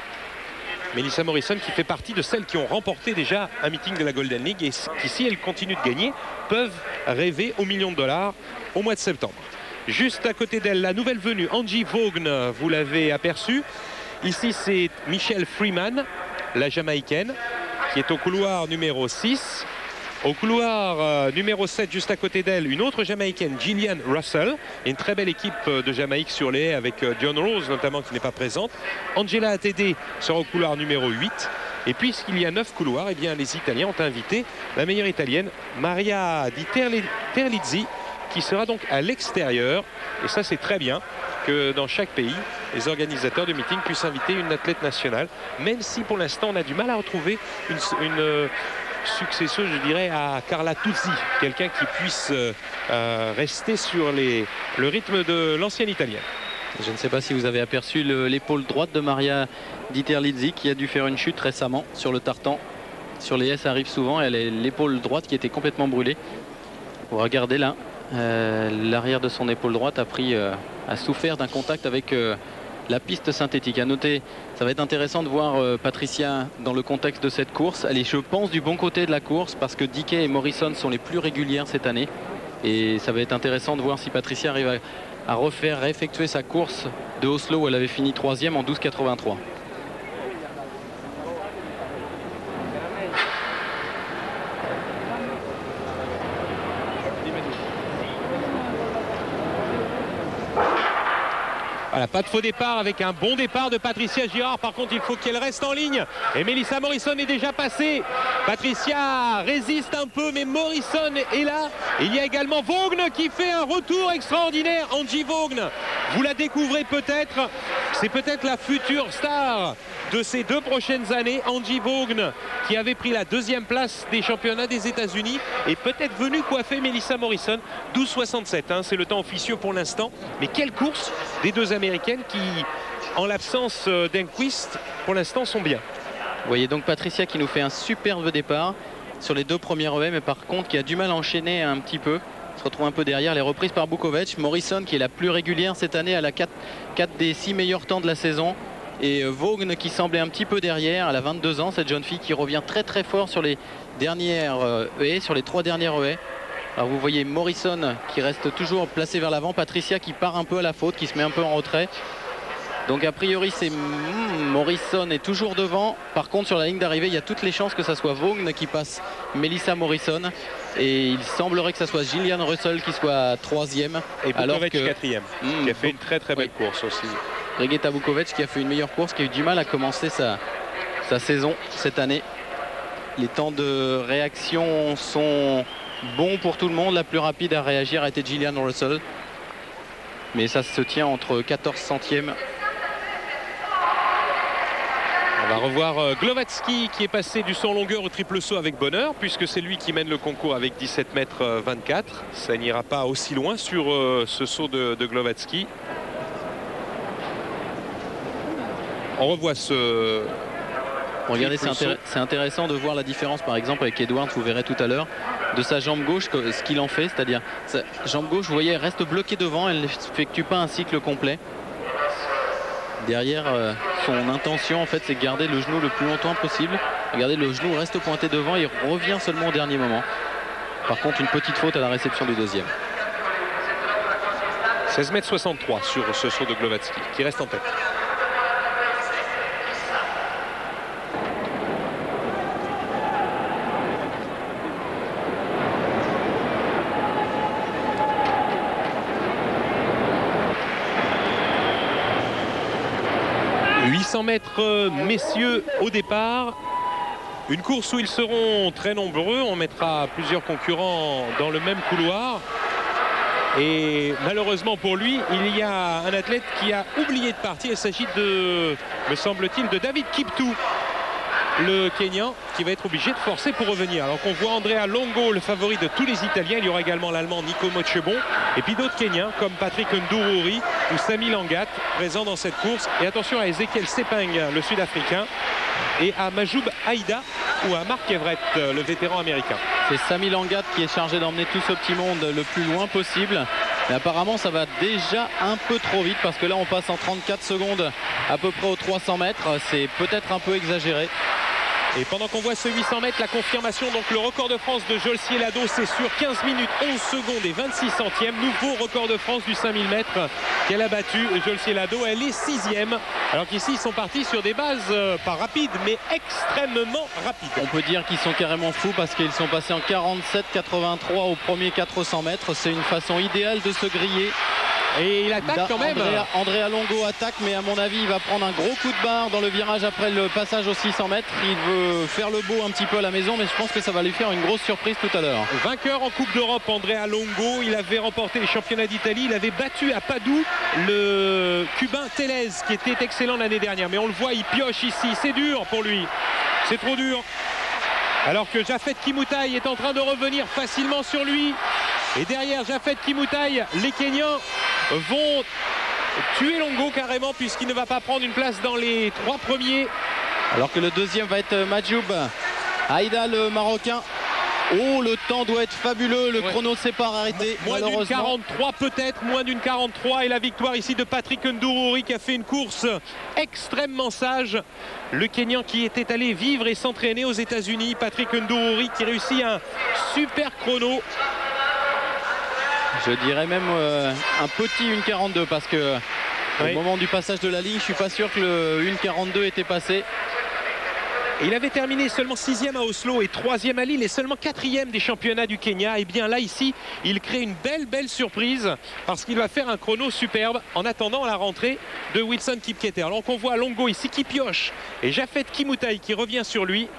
Melissa Morrison qui fait partie de celles qui ont remporté déjà un meeting de la Golden League et qui, si elles continuent de gagner, peuvent rêver aux millions de dollars au mois de septembre. Juste à côté d'elle, la nouvelle venue, Angie Vaughn, vous l'avez aperçu. Ici, c'est Michelle Freeman, la Jamaïcaine, qui est au couloir numéro six. Au couloir euh, numéro sept, juste à côté d'elle, une autre Jamaïcaine, Gillian Russell. Et une très belle équipe de Jamaïque sur les haies avec euh, John Rose, notamment, qui n'est pas présente. Angela Atede sera au couloir numéro huit. Et puisqu'il y a neuf couloirs, eh bien, les Italiens ont invité la meilleure Italienne, Maria Di Terlizzi, qui sera donc à l'extérieur. Et ça, c'est très bien que dans chaque pays, les organisateurs de meeting puissent inviter une athlète nationale, même si pour l'instant, on a du mal à retrouver une, une euh, successeuse, je dirais, à Carla Tuzzi, quelqu'un qui puisse euh, euh, rester sur les, le rythme de l'ancienne italienne. Je ne sais pas si vous avez aperçu l'épaule droite de Maria Di Terlizzi qui a dû faire une chute récemment sur le tartan. Sur les haies, ça arrive souvent. Elle est l'épaule droite qui était complètement brûlée. Vous regardez là. Euh, l'arrière de son épaule droite a pris euh, a souffert d'un contact avec euh, la piste synthétique. À noter, ça va être intéressant de voir euh, Patricia dans le contexte de cette course. Elle est, je pense, du bon côté de la course parce que Dickey et Morrison sont les plus régulières cette année, et ça va être intéressant de voir si Patricia arrive à, à refaire, à effectuer sa course de Oslo où elle avait fini troisième en douze quatre-vingt-trois. Voilà, pas de faux départ avec un bon départ de Patricia Girard. Par contre, il faut qu'elle reste en ligne. Et Melissa Morrison est déjà passée. Patricia résiste un peu, mais Morrison est là. Il y a également Vaughn qui fait un retour extraordinaire. Angie Vaughn, vous la découvrez peut-être. C'est peut-être la future star de ces deux prochaines années. Angie Vaughn, qui avait pris la deuxième place des championnats des États-Unis, est peut-être venue coiffer Melissa Morrison. douze soixante-sept, hein, c'est le temps officieux pour l'instant. Mais quelle course des deux américaines qui, en l'absence d'Enquist, pour l'instant sont bien. Vous voyez donc Patricia qui nous fait un superbe départ sur les deux premiers relais, mais par contre qui a du mal à enchaîner un petit peu. Se retrouve un peu derrière, les reprises par Bukovic. Morrison qui est la plus régulière cette année, elle a quatre des six meilleurs temps de la saison. Et Vaughn qui semblait un petit peu derrière. Elle a vingt-deux ans, cette jeune fille qui revient très très fort sur les dernières haies, sur les trois dernières haies. Alors vous voyez Morrison qui reste toujours placé vers l'avant, Patricia qui part un peu à la faute, qui se met un peu en retrait. Donc a priori c'est Morrison est toujours devant. Par contre sur la ligne d'arrivée il y a toutes les chances que ça soit Vaughn qui passe Melissa Morrison. Et il semblerait que ça soit Gillian Russell qui soit troisième. Et Bukovic que... quatrième, mmh, qui a fait une très très belle oui. course aussi. Regeta Bukovic qui a fait une meilleure course, qui a eu du mal à commencer sa, sa saison cette année. Les temps de réaction sont bons pour tout le monde. La plus rapide à réagir a été Gillian Russell. Mais ça se tient entre quatorze centièmes. On va revoir Glovatsky qui est passé du saut en longueur au triple saut avec bonheur, puisque c'est lui qui mène le concours avec dix-sept mètres vingt-quatre. Ça n'ira pas aussi loin sur ce saut de, de Glovatsky. On revoit ce... Bon, regardez, c'est intér intéressant de voir la différence par exemple avec Edwards, vous verrez tout à l'heure, de sa jambe gauche, ce qu'il en fait, c'est-à-dire sa jambe gauche, vous voyez, elle reste bloquée devant, elle n'effectue pas un cycle complet. Derrière, euh, son intention en fait c'est de garder le genou le plus longtemps possible. Regardez, le genou reste pointé devant et il revient seulement au dernier moment. Par contre, une petite faute à la réception du deuxième. seize mètres soixante-trois sur ce saut de Glovatsky qui reste en tête. huit cents mètres messieurs au départ. Une course où ils seront très nombreux. On mettra plusieurs concurrents dans le même couloir. Et malheureusement pour lui, il y a un athlète qui a oublié de partir. Il s'agit de, me semble-t-il, de David Kiptou, le Kenyan, qui va être obligé de forcer pour revenir. Alors qu'on voit Andrea Longo, le favori de tous les Italiens. Il y aura également l'Allemand Nico Mochebon. Et puis d'autres Kenyans comme Patrick Ndourouri ou Sami Langat présents dans cette course. Et attention à Ezekiel Sepeng, le Sud-Africain, et à Majoub Haïda ou à Mark Everett, le vétéran américain. C'est Sami Langat qui est chargé d'emmener tout ce petit monde le plus loin possible. Mais apparemment ça va déjà un peu trop vite parce que là on passe en trente-quatre secondes à peu près aux trois cents mètres. C'est peut-être un peu exagéré. Et pendant qu'on voit ce huit cents mètres, la confirmation, donc le record de France de Jolcier Lado, c'est sur quinze minutes, onze secondes et vingt-six centièmes. Nouveau record de France du cinq mille mètres qu'elle a battu. Jolcier Lado, elle est sixième. Alors qu'ici, ils sont partis sur des bases, euh, pas rapides, mais extrêmement rapides. On peut dire qu'ils sont carrément fous parce qu'ils sont passés en quarante-sept quatre-vingt-trois au premier quatre cents mètres. C'est une façon idéale de se griller. Et il attaque quand même. Andrea, Andrea Longo attaque, mais à mon avis il va prendre un gros coup de barre dans le virage après le passage aux six cents mètres. Il veut faire le beau un petit peu à la maison, mais je pense que ça va lui faire une grosse surprise tout à l'heure. Vainqueur en Coupe d'Europe, Andrea Longo. Il avait remporté les championnats d'Italie. Il avait battu à Padoue le Cubain Tellez qui était excellent l'année dernière. Mais on le voit, il pioche ici. C'est dur pour lui. C'est trop dur. Alors que Jafet Kimutai est en train de revenir facilement sur lui. Et derrière Jafet Kimutai, les Kenyans vont tuer Longo carrément puisqu'il ne va pas prendre une place dans les trois premiers. Alors que le deuxième va être Majoub Haïda, le Marocain. Oh, le temps doit être fabuleux, le ouais. chrono s'est pas arrêté. Moins d'une quarante-trois peut-être, moins d'une quarante-trois. Et la victoire ici de Patrick Ndourouri qui a fait une course extrêmement sage. Le Kenyan qui était allé vivre et s'entraîner aux États-Unis. Patrick Ndourouri qui réussit un super chrono. Je dirais même euh, un petit une quarante-deux parce que oui. au moment du passage de la ligne, je suis pas sûr que le une quarante-deux était passé. Il avait terminé seulement sixième à Oslo et troisième à Lille et seulement quatrième des championnats du Kenya. Et bien là, ici, il crée une belle, belle surprise parce qu'il va faire un chrono superbe en attendant la rentrée de Wilson Kipketer. Alors qu'on voit Longo ici qui pioche et Japhet Kimutai qui revient sur lui.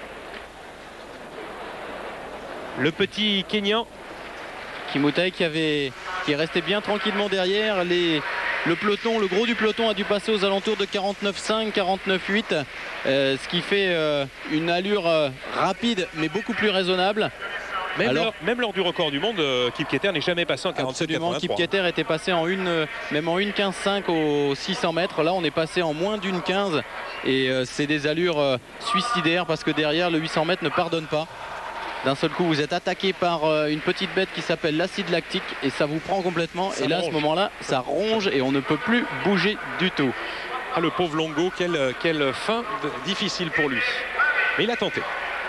Le petit Kenyan. Kimutai qui, avait, qui est resté bien tranquillement derrière. Les... Le peloton, le gros du peloton a dû passer aux alentours de quarante-neuf cinq, quarante-neuf huit, euh, ce qui fait euh, une allure euh, rapide mais beaucoup plus raisonnable. Même, Alors, lors, même lors du record du monde, euh, Kipketer n'est jamais passé en quarante-sept absolument, Kipketer était passé en une, euh, même en une quinze cinq aux six cents mètres. Là, on est passé en moins d'une quinze et euh, c'est des allures euh, suicidaires parce que derrière, le huit cents mètres ne pardonne pas. D'un seul coup, vous êtes attaqué par euh, une petite bête qui s'appelle l'acide lactique et ça vous prend complètement. Ça et là, ronge. À ce moment-là, ça ronge et on ne peut plus bouger du tout. Ah, le pauvre Longo, quelle, quelle fin de, difficile pour lui. Mais il a tenté.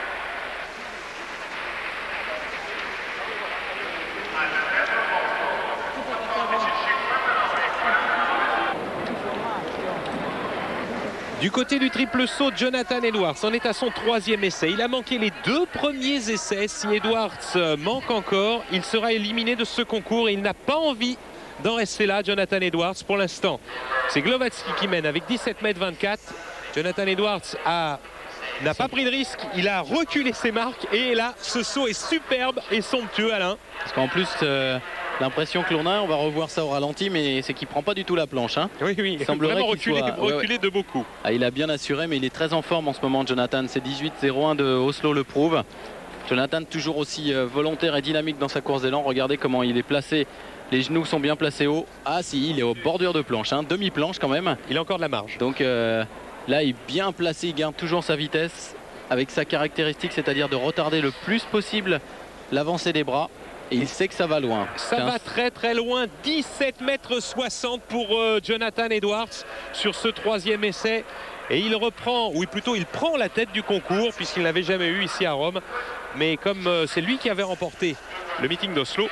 Du côté du triple saut, Jonathan Edwards en est à son troisième essai. Il a manqué les deux premiers essais. Si Edwards manque encore, il sera éliminé de ce concours. Et il n'a pas envie d'en rester là, Jonathan Edwards, pour l'instant. C'est Glovatsky qui mène avec dix-sept mètres vingt-quatre. Jonathan Edwards a... n'a pas pris de risque, il a reculé ses marques. Et là, ce saut est superbe et somptueux, Alain. Parce qu'en plus... Euh... L'impression que l'on a, on va revoir ça au ralenti, mais c'est qu'il ne prend pas du tout la planche. Hein. Oui, oui, il semblerait vraiment reculé, soit... reculé ouais, ouais. de beaucoup. Ah, il a bien assuré, mais il est très en forme en ce moment, Jonathan. C'est dix-huit zéro un de Oslo le prouve. Jonathan toujours aussi euh, volontaire et dynamique dans sa course d'élan. Regardez comment il est placé. Les genoux sont bien placés haut. Ah si, il est au bordure de planche, hein. Demi-planche quand même. Il a encore de la marge. Donc euh, là, il est bien placé, il garde toujours sa vitesse avec sa caractéristique, c'est-à-dire de retarder le plus possible l'avancée des bras. Et il sait que ça va loin. Ça va très très loin. dix-sept mètres soixante pour euh, Jonathan Edwards sur ce troisième essai. Et il reprend, ou plutôt il prend la tête du concours puisqu'il n'avait jamais eu ici à Rome. Mais comme euh, c'est lui qui avait remporté le meeting d'Oslo,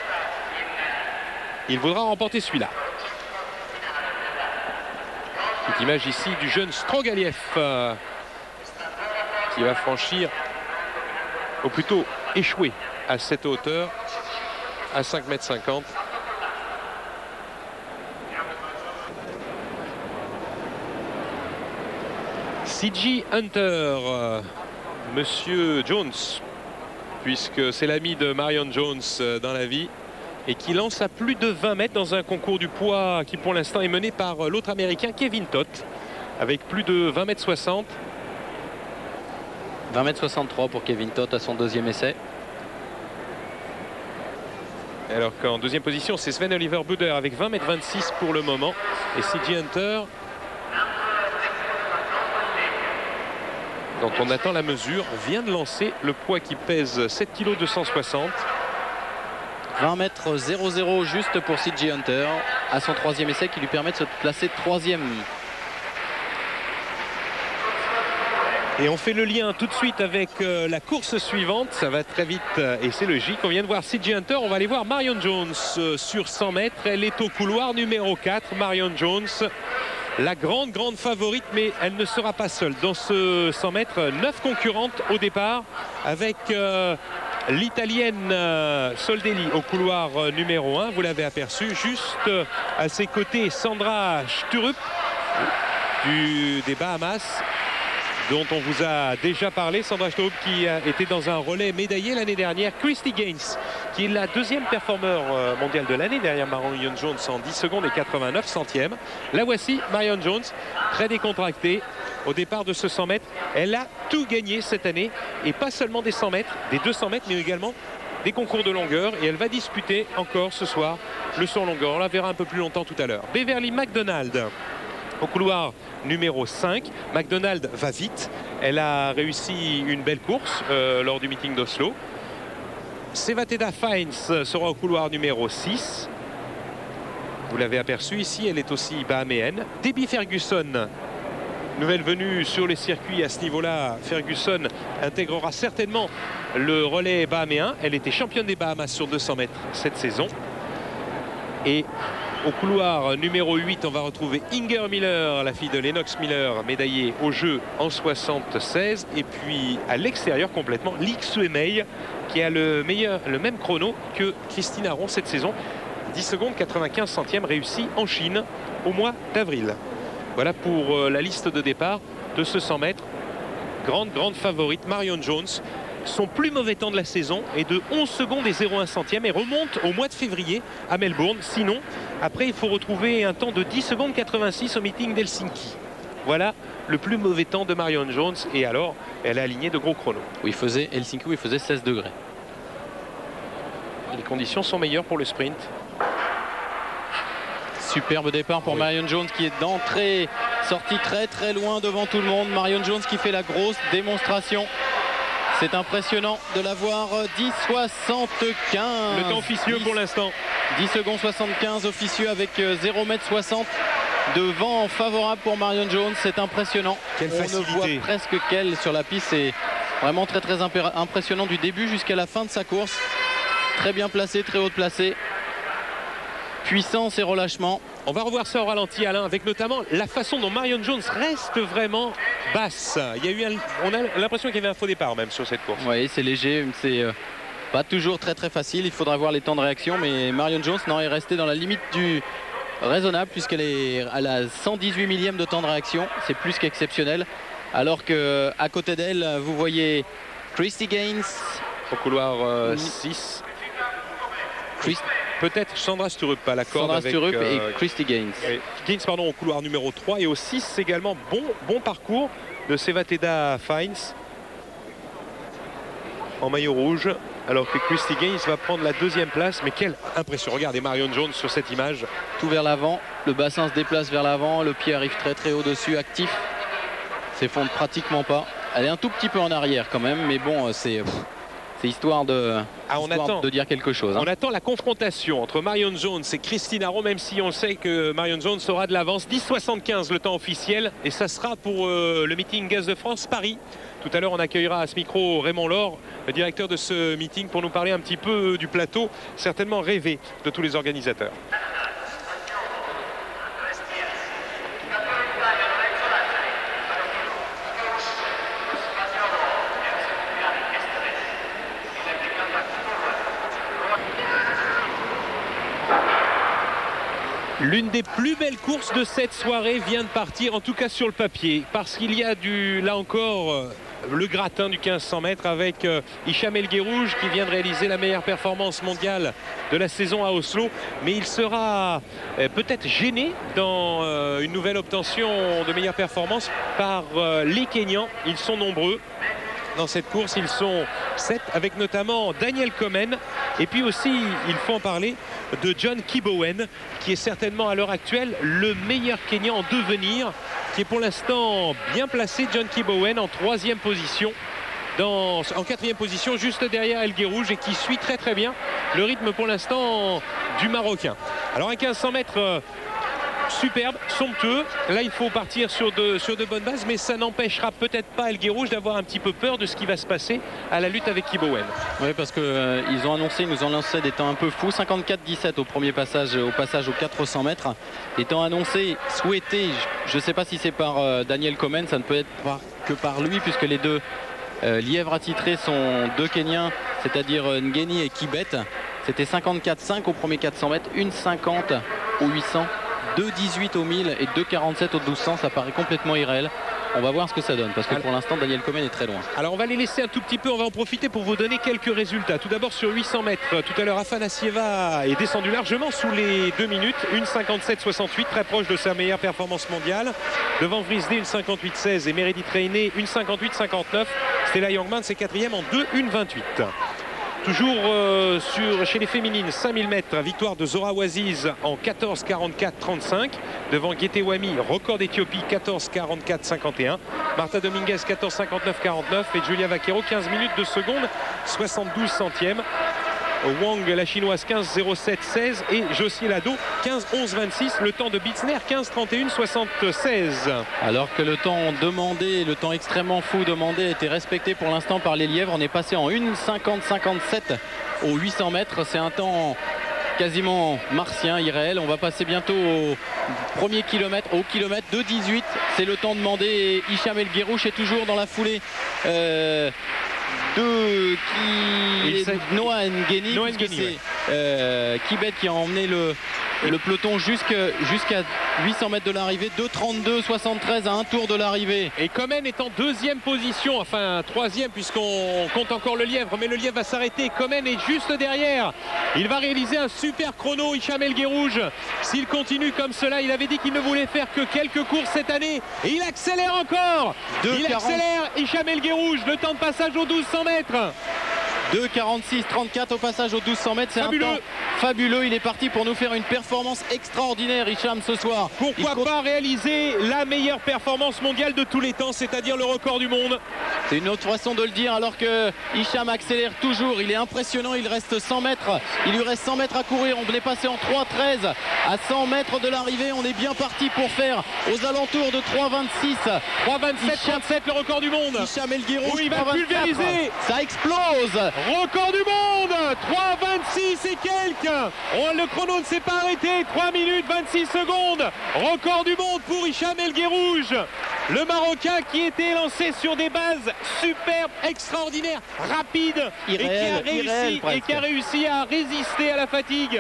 il voudra remporter celui-là. Petite image ici du jeune Strogaliev euh, qui va franchir, ou plutôt échouer à cette hauteur, à cinq mètres cinquante. C J Hunter, euh, Monsieur Jones, puisque c'est l'ami de Marion Jones euh, dans la vie, et qui lance à plus de vingt mètres dans un concours du poids qui pour l'instant est mené par euh, l'autre américain Kevin Toth, avec plus de vingt mètres soixante. vingt mètres soixante-trois pour Kevin Toth à son deuxième essai. Alors qu'en deuxième position, c'est Sven Oliver Buder avec vingt mètres vingt-six pour le moment. Et C J Hunter, dont on attend la mesure, vient de lancer le poids qui pèse sept kilos deux cent soixante. vingt mètres zéro zéro juste pour C J Hunter à son troisième essai qui lui permet de se placer troisième. Et on fait le lien tout de suite avec euh, la course suivante. Ça va très vite euh, et c'est logique. On vient de voir C J Hunter. On va aller voir Marion Jones euh, sur cent mètres. Elle est au couloir numéro quatre. Marion Jones, la grande, grande favorite, mais elle ne sera pas seule. Dans ce cent mètres, neuf concurrentes au départ avec euh, l'italienne euh, Soldelli au couloir euh, numéro un. Vous l'avez aperçu. Juste euh, à ses côtés, Sandra Sturup du, des Bahamas, dont on vous a déjà parlé. Sandra Sturup qui était dans un relais médaillé l'année dernière. Christy Gaines qui est la deuxième performeur mondiale de l'année derrière Marion Jones en dix secondes et quatre-vingt-neuf centièmes. La voici, Marion Jones, très décontractée au départ de ce cent mètres. Elle a tout gagné cette année et pas seulement des cent mètres, des deux cents mètres, mais également des concours de longueur. Et elle va disputer encore ce soir le saut en longueur. On la verra un peu plus longtemps tout à l'heure. Beverly McDonald au couloir numéro cinq. McDonald va vite. Elle a réussi une belle course euh, lors du meeting d'Oslo. Sevateda Fines sera au couloir numéro six. Vous l'avez aperçu ici, elle est aussi bahaméenne. Debbie Ferguson, nouvelle venue sur les circuits à ce niveau-là. Ferguson intégrera certainement le relais bahaméen. Elle était championne des Bahamas sur deux cents mètres cette saison. Et Au couloir numéro huit, on va retrouver Inger Miller, la fille de Lennox Miller, médaillée au jeu en soixante-seize. Et puis à l'extérieur complètement, Lee Xuemei, qui a le, meilleur, le même chrono que Christine Aron cette saison. dix secondes quatre-vingt-quinze centièmes réussi en Chine au mois d'avril. Voilà pour la liste de départ de ce cent mètres. Grande, grande favorite, Marion Jones. Son plus mauvais temps de la saison est de onze secondes et zéro virgule un centième et remonte au mois de février à Melbourne. Sinon, après, il faut retrouver un temps de dix secondes quatre-vingt-six au meeting d'Helsinki. Voilà le plus mauvais temps de Marion Jones. Et alors, elle a aligné de gros chronos. Où il faisait Helsinki, où il faisait seize degrés. Les conditions sont meilleures pour le sprint. Superbe départ pour oui. Marion Jones qui est d'entrée, sortie très très loin devant tout le monde. Marion Jones qui fait la grosse démonstration. C'est impressionnant de la voir. Dix soixante-quinze. Le temps officieux pour l'instant. dix secondes soixante-quinze officieux avec zéro virgule soixante de vent favorable pour Marion Jones. C'est impressionnant. Quelle On facilité. ne voit presque qu'elle sur la piste. C'est vraiment très très impressionnant du début jusqu'à la fin de sa course. Très bien placé, très haut placé. Puissance et relâchement. On va revoir ça au ralenti, Alain, avec notamment la façon dont Marion Jones reste vraiment basse. Il y a eu un, on a l'impression qu'il y avait un faux départ même sur cette course. Oui, c'est léger, c'est euh, pas toujours très très facile. Il faudra voir les temps de réaction, mais Marion Jones non, est restée dans la limite du raisonnable puisqu'elle est à la cent dix-huit millième de temps de réaction. C'est plus qu'exceptionnel. Alors que à côté d'elle, vous voyez Christy Gaines au couloir euh, six. Christ... Peut-être Sandra Sturup à la corde Sandra avec Sturup euh, et Christy Gaines. Oui. Gaines pardon, au couloir numéro trois et au six également bon, bon parcours de Sevateda Fines en maillot rouge alors que Christy Gaines va prendre la deuxième place. Mais quelle impression, regardez Marion Jones sur cette image. Tout vers l'avant, le bassin se déplace vers l'avant, le pied arrive très très haut dessus, actif, s'effondre pratiquement pas. Elle est un tout petit peu en arrière quand même, mais bon c'est... C'est histoire, de, ah, on histoire attend, de dire quelque chose. Hein. On attend la confrontation entre Marion Jones et Christine Aron, même si on sait que Marion Jones aura de l'avance. dix soixante-quinze le temps officiel et ça sera pour euh, le meeting Gaz de France Paris. Tout à l'heure, on accueillera à ce micro Raymond Laure, le directeur de ce meeting, pour nous parler un petit peu du plateau, certainement rêvé de tous les organisateurs. L'une des plus belles courses de cette soirée vient de partir, en tout cas sur le papier, parce qu'il y a du, là encore, le gratin du quinze cents mètres avec euh, Hicham El Guerrouj qui vient de réaliser la meilleure performance mondiale de la saison à Oslo. Mais il sera euh, peut-être gêné dans euh, une nouvelle obtention de meilleure performance par euh, les Kenyans. Ils sont nombreux. Dans cette course, ils sont sept, avec notamment Daniel Komen. Et puis aussi, il faut en parler, de John Kibowen, qui est certainement à l'heure actuelle le meilleur Kenyan en devenir, qui est pour l'instant bien placé. John Kibowen en troisième position, dans, en quatrième position, juste derrière El Guerrouj, et qui suit très très bien le rythme pour l'instant du Marocain. Alors un quinze cents mètres... Euh, superbe, somptueux. Là, il faut partir sur de, sur de bonnes bases, mais ça n'empêchera peut-être pas El Guerrouj d'avoir un petit peu peur de ce qui va se passer à la lutte avec Kibowen. Oui, parce qu'ils euh, ont annoncé, ils nous ont lancé des temps un peu fous. cinquante-quatre dix-sept au premier passage, au passage aux quatre cents mètres. Des temps annoncés, souhaités. Je ne sais pas si c'est par euh, Daniel Komen, ça ne peut être par, que par lui, puisque les deux euh, lièvres attitrés sont deux Kenyans, c'est-à-dire euh, Ngeni et Kibet. C'était cinquante-quatre cinq au premier quatre cents mètres, une cinquante au huit cents. deux dix-huit au mille et deux quarante-sept au douze cents, ça paraît complètement irréel. On va voir ce que ça donne parce que pour l'instant Daniel Komen est très loin. Alors on va les laisser un tout petit peu, on va en profiter pour vous donner quelques résultats. Tout d'abord sur huit cents mètres, tout à l'heure Afanassieva est descendu largement sous les deux minutes, une cinquante-sept soixante-huit, très proche de sa meilleure performance mondiale. Devant Vrisdé, une cinquante-huit seize et Meredith Rainey, une cinquante-huit cinquante-neuf. Stella Youngman, c'est quatrième en deux une vingt-huit. Toujours euh, sur, chez les féminines, cinq mille mètres, victoire de Zora Waziz en quatorze quarante-quatre trente-cinq. Devant Getewami, record d'Éthiopie, quatorze quarante-quatre cinquante et un. Martha Dominguez, quatorze cinquante-neuf quarante-neuf. Et Julia Vaquero, quinze minutes de seconde, soixante-douze centièmes. Wang, la chinoise, quinze zéro sept seize. Et Josie Lado, quinze onze vingt-six. Le temps de Bitzner, quinze trente et un soixante-seize. Alors que le temps demandé, le temps extrêmement fou demandé, a été respecté pour l'instant par les lièvres. On est passé en une cinquante cinquante-sept aux huit cents mètres. C'est un temps quasiment martien, irréel. On va passer bientôt au premier kilomètre, au kilomètre de dix-huit. C'est le temps demandé et Hicham El Guerrouch est toujours dans la foulée euh, de qui Noah N'Guéni, puisque c'est ouais. euh, Kibet qui a emmené le, le peloton jusqu'à huit cents mètres de l'arrivée. Deux trente-deux soixante-treize à un tour de l'arrivée. Et Komen est en deuxième position, enfin troisième puisqu'on compte encore le lièvre, mais le lièvre va s'arrêter. Komen est juste derrière. Il va réaliser un super chrono, Hicham El Guerrouch. S'il continue comme cela, il avait dit qu'il ne voulait faire que quelques courses cette année et il accélère encore. Il accélère Hicham El Guerrouch, le temps de passage aux douze cents mètres. deux quarante-six trente-quatre au passage aux douze cents mètres, c'est un temps fabuleux. Il est parti pour nous faire une performance extraordinaire, Hicham, ce soir. Pourquoi court... pas réaliser la meilleure performance mondiale de tous les temps, c'est-à-dire le record du monde. C'est une autre façon de le dire, alors que Hicham accélère toujours. Il est impressionnant, il reste cent mètres. Il lui reste cent mètres à courir. On est passé en trois treize à cent mètres de l'arrivée. On est bien parti pour faire aux alentours de trois vingt-six. trois vingt-sept trente-sept, le record du monde. Hicham El Guerrouch, oui, il va pulvériser. Ça explose. Record du monde, trois vingt-six et quelques. Oh, le chrono ne s'est pas arrêté, trois minutes vingt-six secondes. Record du monde pour Hicham El Guerrouch, le Marocain qui était lancé sur des bases superbes, extraordinaires, rapides, irréel, et, qui a réussi, irréel, et qui a réussi à résister à la fatigue.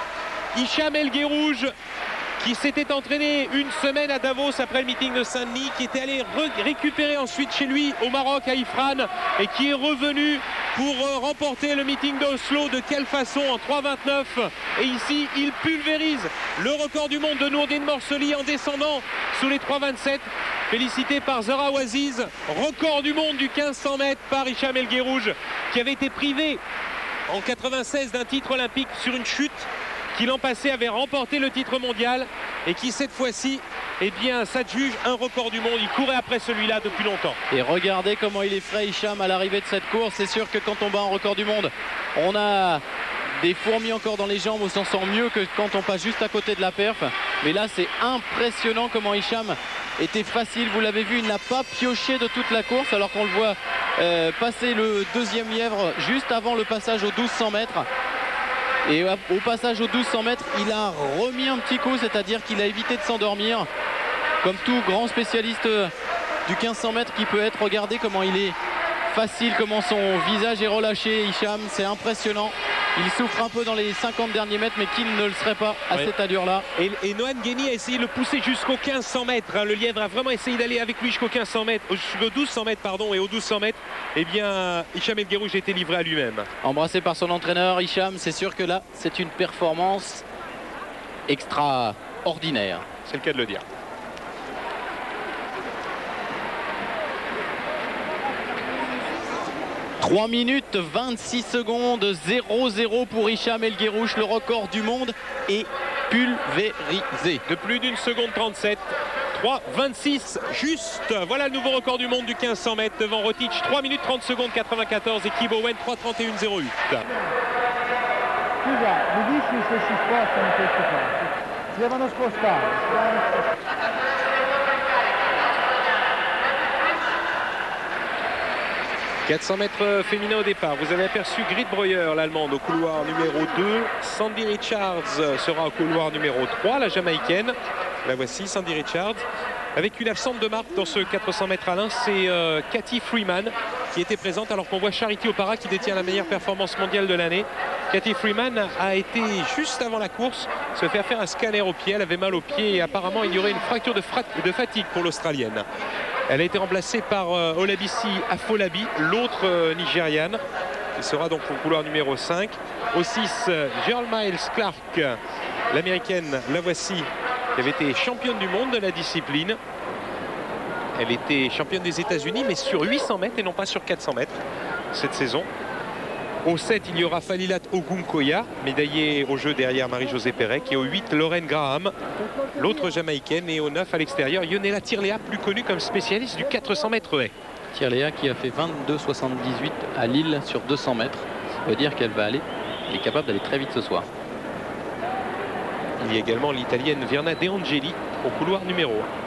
Hicham El Guerrouch qui s'était entraîné une semaine à Davos après le meeting de Saint-Denis, qui était allé récupérer ensuite chez lui au Maroc à Ifrane et qui est revenu pour euh, remporter le meeting d'Oslo. De quelle façon? En trois vingt-neuf. Et ici, il pulvérise le record du monde de Nourdine Morseli en descendant sous les trois vingt-sept. Félicité par Zahra Ouaziz. Record du monde du quinze cents mètres par Hicham El Guerrouch, qui avait été privé en quatre-vingt-seize d'un titre olympique sur une chute, qui l'an passé avait remporté le titre mondial et qui cette fois-ci, eh bien, s'adjuge un record du monde. Il courait après celui-là depuis longtemps. Et regardez comment il est frais, Hicham, à l'arrivée de cette course. C'est sûr que quand on bat un record du monde, on a des fourmis encore dans les jambes, on s'en sent mieux que quand on passe juste à côté de la perf. Mais là, c'est impressionnant comment Hicham était facile. Vous l'avez vu, il n'a pas pioché de toute la course, alors qu'on le voit euh, passer le deuxième lièvre juste avant le passage aux douze cents mètres. Et au passage aux douze cents mètres, il a remis un petit coup, c'est-à-dire qu'il a évité de s'endormir. Comme tout grand spécialiste du quinze cents mètres qui peut être, regardez comment il est facile, comment son visage est relâché, Hicham, c'est impressionnant. Il souffre un peu dans les cinquante derniers mètres, mais qu'il ne le serait pas à ouais. cette allure-là. Et, et Noah N'Guéni a essayé de le pousser jusqu'aux quinze cents mètres. Hein. Le lièvre a vraiment essayé d'aller avec lui jusqu'aux quinze cents mètres, jusqu'aux douze cents mètres, pardon, et aux douze cents mètres. Eh bien, Hicham El Guerrouch a été livré à lui-même. Embrassé par son entraîneur, Hicham, c'est sûr que là, c'est une performance extraordinaire. C'est le cas de le dire. trois minutes vingt-six secondes, zéro zéro pour Hicham El Guerrouch. Le record du monde est pulvérisé. De plus d'une seconde trente-sept. trois vingt-six juste. Voilà le nouveau record du monde du quinze cents mètres devant Rotic. trois minutes trente secondes quatre-vingt-quatorze et Kibowen trois trente et un zéro huit. Scusa, mi dici se si spostano queste cose? Si devono spostare. quatre cents mètres féminin au départ. Vous avez aperçu Grit Breuer, l'allemande, au couloir numéro deux. Sandy Richards sera au couloir numéro trois, la jamaïcaine. La voici, Sandy Richards. Avec une absente de marque dans ce quatre cents mètres à l'un, c'est euh, Cathy Freeman qui était présente, alors qu'on voit Charity Opara qui détient la meilleure performance mondiale de l'année. Cathy Freeman a été, juste avant la course, se faire faire un scanner au pied. Elle avait mal au pied et apparemment il y aurait une fracture de, de fatigue pour l'Australienne. Elle a été remplacée par euh, Olabisi Afolabi, l'autre euh, Nigériane, qui sera donc au couloir numéro cinq. Au six, euh, Girl Miles Clark, l'américaine, la voici, qui avait été championne du monde de la discipline. Elle était championne des États-Unis, mais sur huit cents mètres et non pas sur quatre cents mètres cette saison. Au sept, il y aura Falilat Ogunkoya, médaillée au jeu derrière Marie-Josée Pérec. Et au huit, Lauren Graham, l'autre jamaïcaine. Et au neuf, à l'extérieur, Yonela Tirlea, plus connue comme spécialiste du quatre cents mètres haies. Tirlea qui a fait vingt-deux soixante-dix-huit à Lille sur deux cents mètres. Ça veut dire qu'elle va aller, elle est capable d'aller très vite ce soir. Il y a également l'italienne Virna De Angeli au couloir numéro un.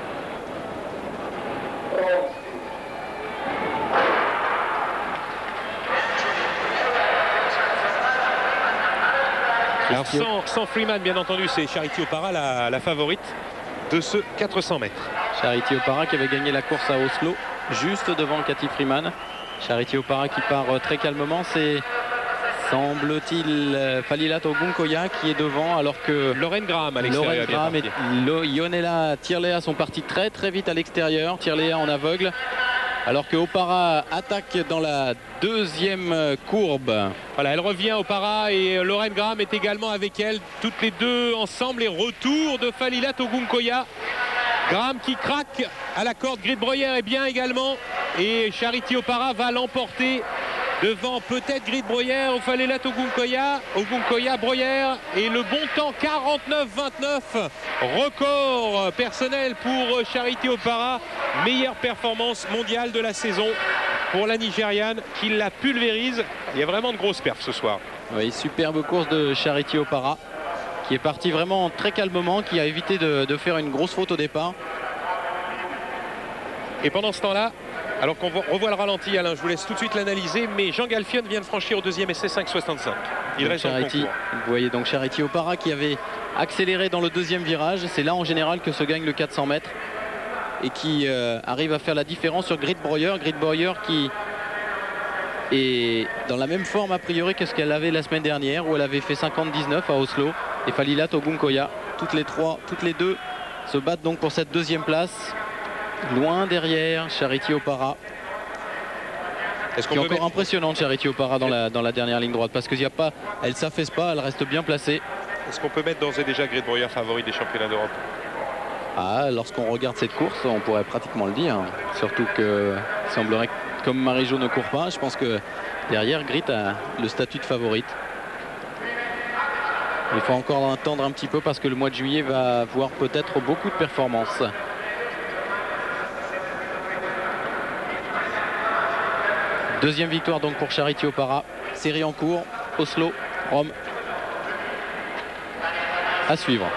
Alors sans, sans Freeman, bien entendu, c'est Charity Opara la, la favorite de ce quatre cents mètres. Charity Opara qui avait gagné la course à Oslo, juste devant Cathy Freeman. Charity Opara qui part très calmement, c'est semble-t-il Falilat Ogunkoya qui est devant, alors que Lauren Graham à l'extérieur. Lauren Graham et Ionela Tirlea sont partis très très vite à l'extérieur. Tirlea en aveugle, alors que Opara attaque dans la deuxième courbe. Voilà, elle revient Opara et Lauren Graham est également avec elle, toutes les deux ensemble. Et retour de Falilat Ogunkoya. Graham qui craque à la corde, Grit Breuer est bien également, et Charity Opara va l'emporter devant peut-être Grit Breuer ou Falilat Ogunkoya. Ogunkoya, Breuer, et le bon temps quarante-neuf vingt-neuf, record personnel pour Charity Opara, meilleure performance mondiale de la saison pour la Nigériane qui la pulvérise. Il y a vraiment de grosses perfs ce soir. Oui, superbe course de Charity Opara qui est parti vraiment très calmement, qui a évité de, de faire une grosse faute au départ. Et pendant ce temps-là, alors qu'on revoit le ralenti, Alain, je vous laisse tout de suite l'analyser, mais Jean Galfion vient de franchir au deuxième essai cinq soixante-cinq. Il reste dans le concours. Vous voyez donc Charity Opara qui avait accéléré dans le deuxième virage. C'est là en général que se gagne le quatre cents mètres et qui euh, arrive à faire la différence sur Grit Breuer. Grit Breuer qui est dans la même forme a priori que ce qu'elle avait la semaine dernière, où elle avait fait cinquante dix-neuf à Oslo. Et Falilat Ogunkoya, toutes les trois, toutes les deux se battent donc pour cette deuxième place. Loin derrière Charity Opara. Est-ce qu'on est encore mettre... impressionnante Charity Opara dans la, dans la dernière ligne droite, parce qu'il y a pas, elle s'affaisse pas, elle reste bien placée. Est-ce qu'on peut mettre d'ores et déjà Grit Breuer favori des championnats d'Europe? Ah, lorsqu'on regarde cette course, on pourrait pratiquement le dire. Surtout que il semblerait que comme Marie-Jo ne court pas, je pense que derrière Grit a le statut de favorite. Il faut encore attendre un petit peu parce que le mois de juillet va voir peut-être beaucoup de performances. Deuxième victoire donc pour Charity Opara. Série en cours, Oslo, Rome. À suivre.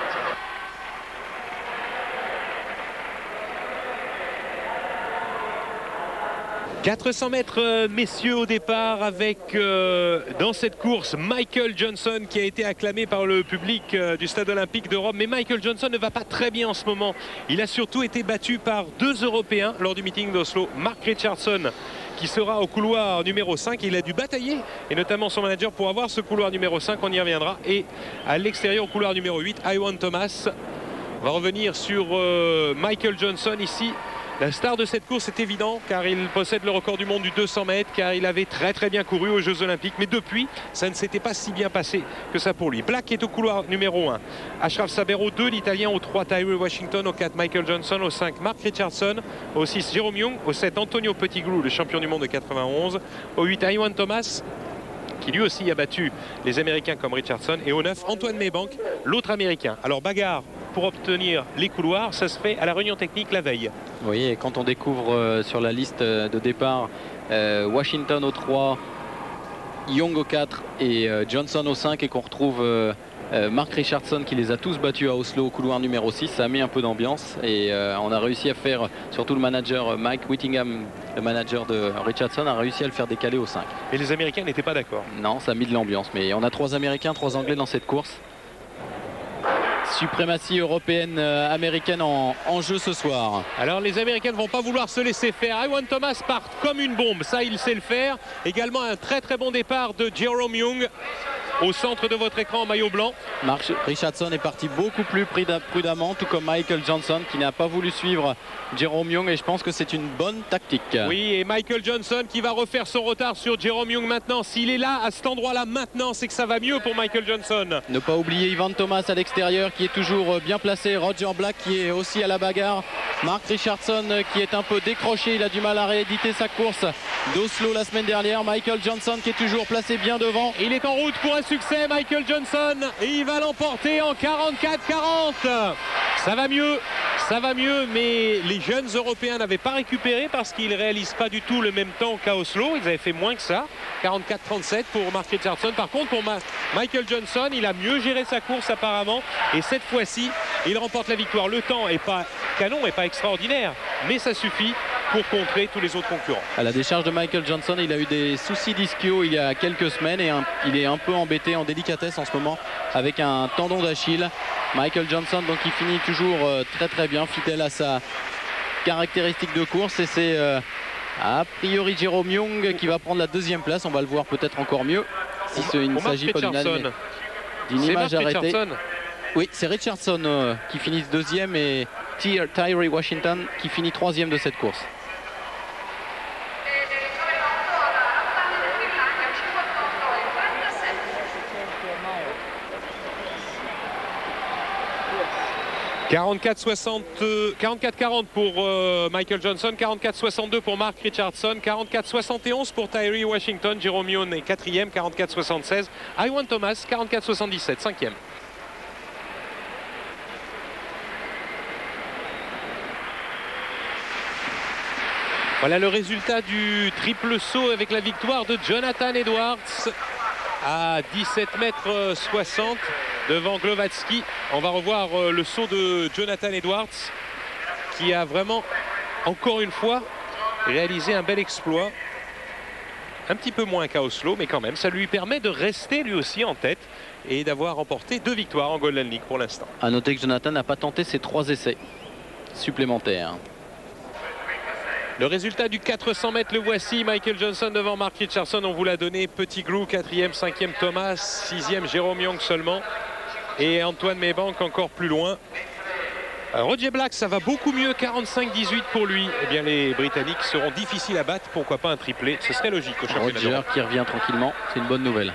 quatre cents mètres, euh, messieurs, au départ, avec euh, dans cette course Michael Johnson qui a été acclamé par le public euh, du Stade Olympique de Rome. Mais Michael Johnson ne va pas très bien en ce moment. Il a surtout été battu par deux Européens lors du meeting d'Oslo. Mark Richardson qui sera au couloir numéro cinq. Il a dû batailler, et notamment son manager, pour avoir ce couloir numéro cinq. On y reviendra. Et à l'extérieur, au couloir numéro huit, Iwan Thomas va revenir sur euh, Michael Johnson ici. La star de cette course est évident, car il possède le record du monde du deux cents mètres, car il avait très très bien couru aux Jeux Olympiques, mais depuis ça ne s'était pas si bien passé que ça pour lui. Black est au couloir numéro un, Ashraf Saber au deux, l'Italien au trois, Tyrell Washington au quatre, Michael Johnson au cinq, Mark Richardson au six, Jérôme Young au sept, Antonio Pettigrew, le champion du monde de quatre-vingt-onze, au huit, Iwan Thomas qui lui aussi a battu les Américains comme Richardson, et au neuf, Antoine Maybank, l'autre Américain. Alors bagarre pour obtenir les couloirs, ça se fait à la réunion technique la veille. Oui, et quand on découvre euh, sur la liste de départ euh, Washington au trois, Young au quatre et euh, Johnson au cinq, et qu'on retrouve euh, euh, Mark Richardson qui les a tous battus à Oslo au couloir numéro six, ça a mis un peu d'ambiance, et euh, on a réussi à faire, surtout le manager Mike Whittingham, le manager de Richardson, a réussi à le faire décaler au cinq. Et les Américains n'étaient pas d'accord? Non, ça a mis de l'ambiance, mais on a trois Américains, trois Anglais dans cette course. Suprématie européenne euh, américaine en, en jeu ce soir. Alors les Américains ne vont pas vouloir se laisser faire. Iwan Thomas part comme une bombe, ça il sait le faire. Également un très très bon départ de Jérôme Young au centre de votre écran en maillot blanc. Mark Richardson est parti beaucoup plus prudemment, tout comme Michael Johnson qui n'a pas voulu suivre Jérôme Young, et je pense que c'est une bonne tactique. Oui, et Michael Johnson qui va refaire son retard sur Jérôme Young maintenant. S'il est là, à cet endroit-là maintenant, c'est que ça va mieux pour Michael Johnson. Ne pas oublier Iwan Thomas à l'extérieur qui est toujours bien placé, Roger Black qui est aussi à la bagarre, Mark Richardson qui est un peu décroché, il a du mal à rééditer sa course d'Oslo la semaine dernière, Michael Johnson qui est toujours placé bien devant. Il est en route pour un succès, Michael Johnson, et il va l'emporter en quarante-quatre quarante. Ça va mieux, ça va mieux, mais les jeunes Européens n'avaient pas récupéré parce qu'ils ne réalisent pas du tout le même temps qu'à Oslo. Ils avaient fait moins que ça, quarante-quatre trente-sept pour Mark Richardson. Par contre, pour Ma Michael Johnson, il a mieux géré sa course apparemment, et cette fois-ci, il remporte la victoire. Le temps n'est pas canon, n'est pas extraordinaire, mais ça suffit pour contrer tous les autres concurrents. À la décharge de Michael Johnson, il a eu des soucis d'ischio il y a quelques semaines et un, il est un peu embêté en délicatesse en ce moment avec un tendon d'Achille. Michael Johnson, donc, il finit toujours euh, très très bien, fidèle à sa caractéristique de course, et c'est euh, a priori Jérôme Young qui va prendre la deuxième place. On va le voir peut-être encore mieux si ce, il ne s'agit pas d'une image arrêtée. Oui, c'est Richardson euh, qui finit deuxième et Tyree Washington qui finit troisième de cette course. quarante-quatre quarante pour euh, Michael Johnson, quarante-quatre soixante-deux pour Mark Richardson, quarante-quatre soixante et onze pour Tyree Washington. Jérôme Young est quatrième, quarante-quatre soixante-seize. Iwan Thomas, quarante-quatre soixante-dix-sept, cinquième. Voilà le résultat du triple saut avec la victoire de Jonathan Edwards à dix-sept mètres soixante devant Glovatsky. On va revoir le saut de Jonathan Edwards qui a vraiment, encore une fois, réalisé un bel exploit. Un petit peu moins qu'à Oslo, mais quand même, ça lui permet de rester lui aussi en tête et d'avoir remporté deux victoires en Golden League pour l'instant. À noter que Jonathan n'a pas tenté ses trois essais supplémentaires. Le résultat du quatre cents mètres, le voici. Michael Johnson devant Mark Richardson, on vous l'a donné. Petit Grou, quatrième, cinquième Thomas, sixième Jérôme Young seulement. Et Antoine Maybank encore plus loin. Roger Black, ça va beaucoup mieux, quarante-cinq dix-huit pour lui. Eh bien, les Britanniques seront difficiles à battre. Pourquoi pas un triplé? Ce serait logique au championnat. Roger qui revient tranquillement, c'est une bonne nouvelle.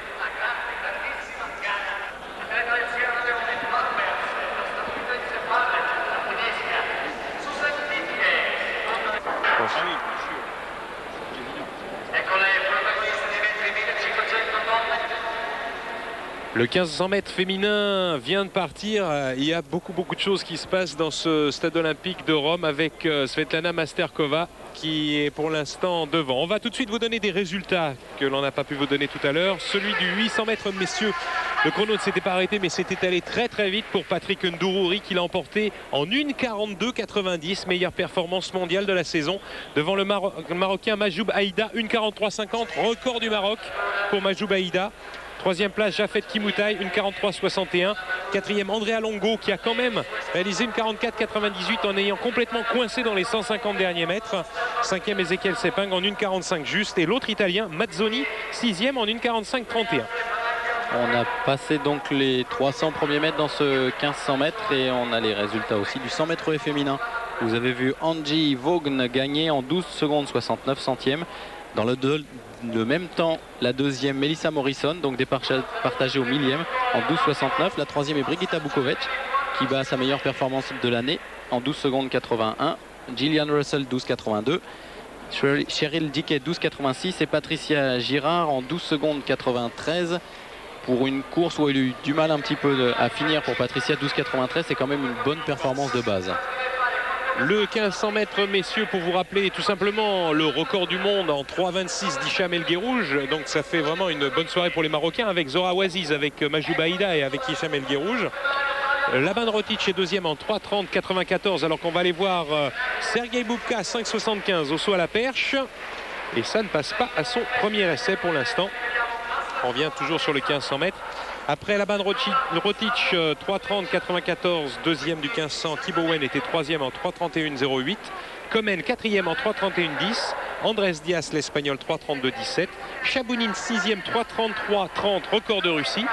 Le quinze cents mètres féminin vient de partir. Il y a beaucoup beaucoup de choses qui se passent dans ce stade olympique de Rome avec Svetlana Masterkova qui est pour l'instant devant. On va tout de suite vous donner des résultats que l'on n'a pas pu vous donner tout à l'heure. Celui du huit cents mètres messieurs, le chrono ne s'était pas arrêté mais c'était allé très très vite pour Patrick Ndourouri qui l'a emporté en une quarante-deux quatre-vingt-dix, meilleure performance mondiale de la saison devant le, Maro le Marocain Majoub Aïda, une quarante-trois cinquante, record du Maroc pour Majoub Aïda. Troisième place, Jafet Kimoutaï, une quarante-trois soixante et un. Quatrième, Andrea Longo, qui a quand même réalisé une quarante-quatre quatre-vingt-dix-huit en ayant complètement coincé dans les cent cinquante derniers mètres. Cinquième, Ezekiel Seping en une quarante-cinq juste. Et l'autre Italien, Mazzoni, sixième en une quarante-cinq trente et un. On a passé donc les trois cents premiers mètres dans ce quinze cents mètres et on a les résultats aussi du cent mètres féminin. Vous avez vu Angie Vaughan gagner en douze secondes soixante-neuf centièmes. Dans le, de, le même temps, la deuxième, Melissa Morrison, donc départagée au millième en douze soixante-neuf. La troisième est Brigitta Bukovic qui bat sa meilleure performance de l'année en douze secondes quatre-vingt-un. Gillian Russell, douze quatre-vingt-deux. Cheryl Dickey, douze quatre-vingt-six. Et Patricia Girard en douze secondes quatre-vingt-treize. Pour une course où il a eu du mal un petit peu de, à finir pour Patricia, douze quatre-vingt-treize, c'est quand même une bonne performance de base. Le quinze cents mètres messieurs, pour vous rappeler tout simplement le record du monde en trois vingt-six d'Hicham El Guerrouj. Donc ça fait vraiment une bonne soirée pour les Marocains avec Zora Ouaziz, avec Majoub Aïda et avec Hicham El Guerrouj. Laban Rotic est deuxième en trois trente quatre-vingt-quatorze, alors qu'on va aller voir Sergei Boubka cinq soixante-quinze au saut à la perche. Et ça ne passe pas à son premier essai pour l'instant. On revient toujours sur le quinze cents mètres. Après Laban Rotic, trois trente quatre-vingt-quatorze, deuxième du quinze cents. Thibaut Wen était troisième en trois trente et un zéro huit. Komen quatrième en trois trente et un dix. Andrés Diaz l'Espagnol trois trente-deux dix-sept. Chabounine sixième trois trente-trois trente, record de Russie.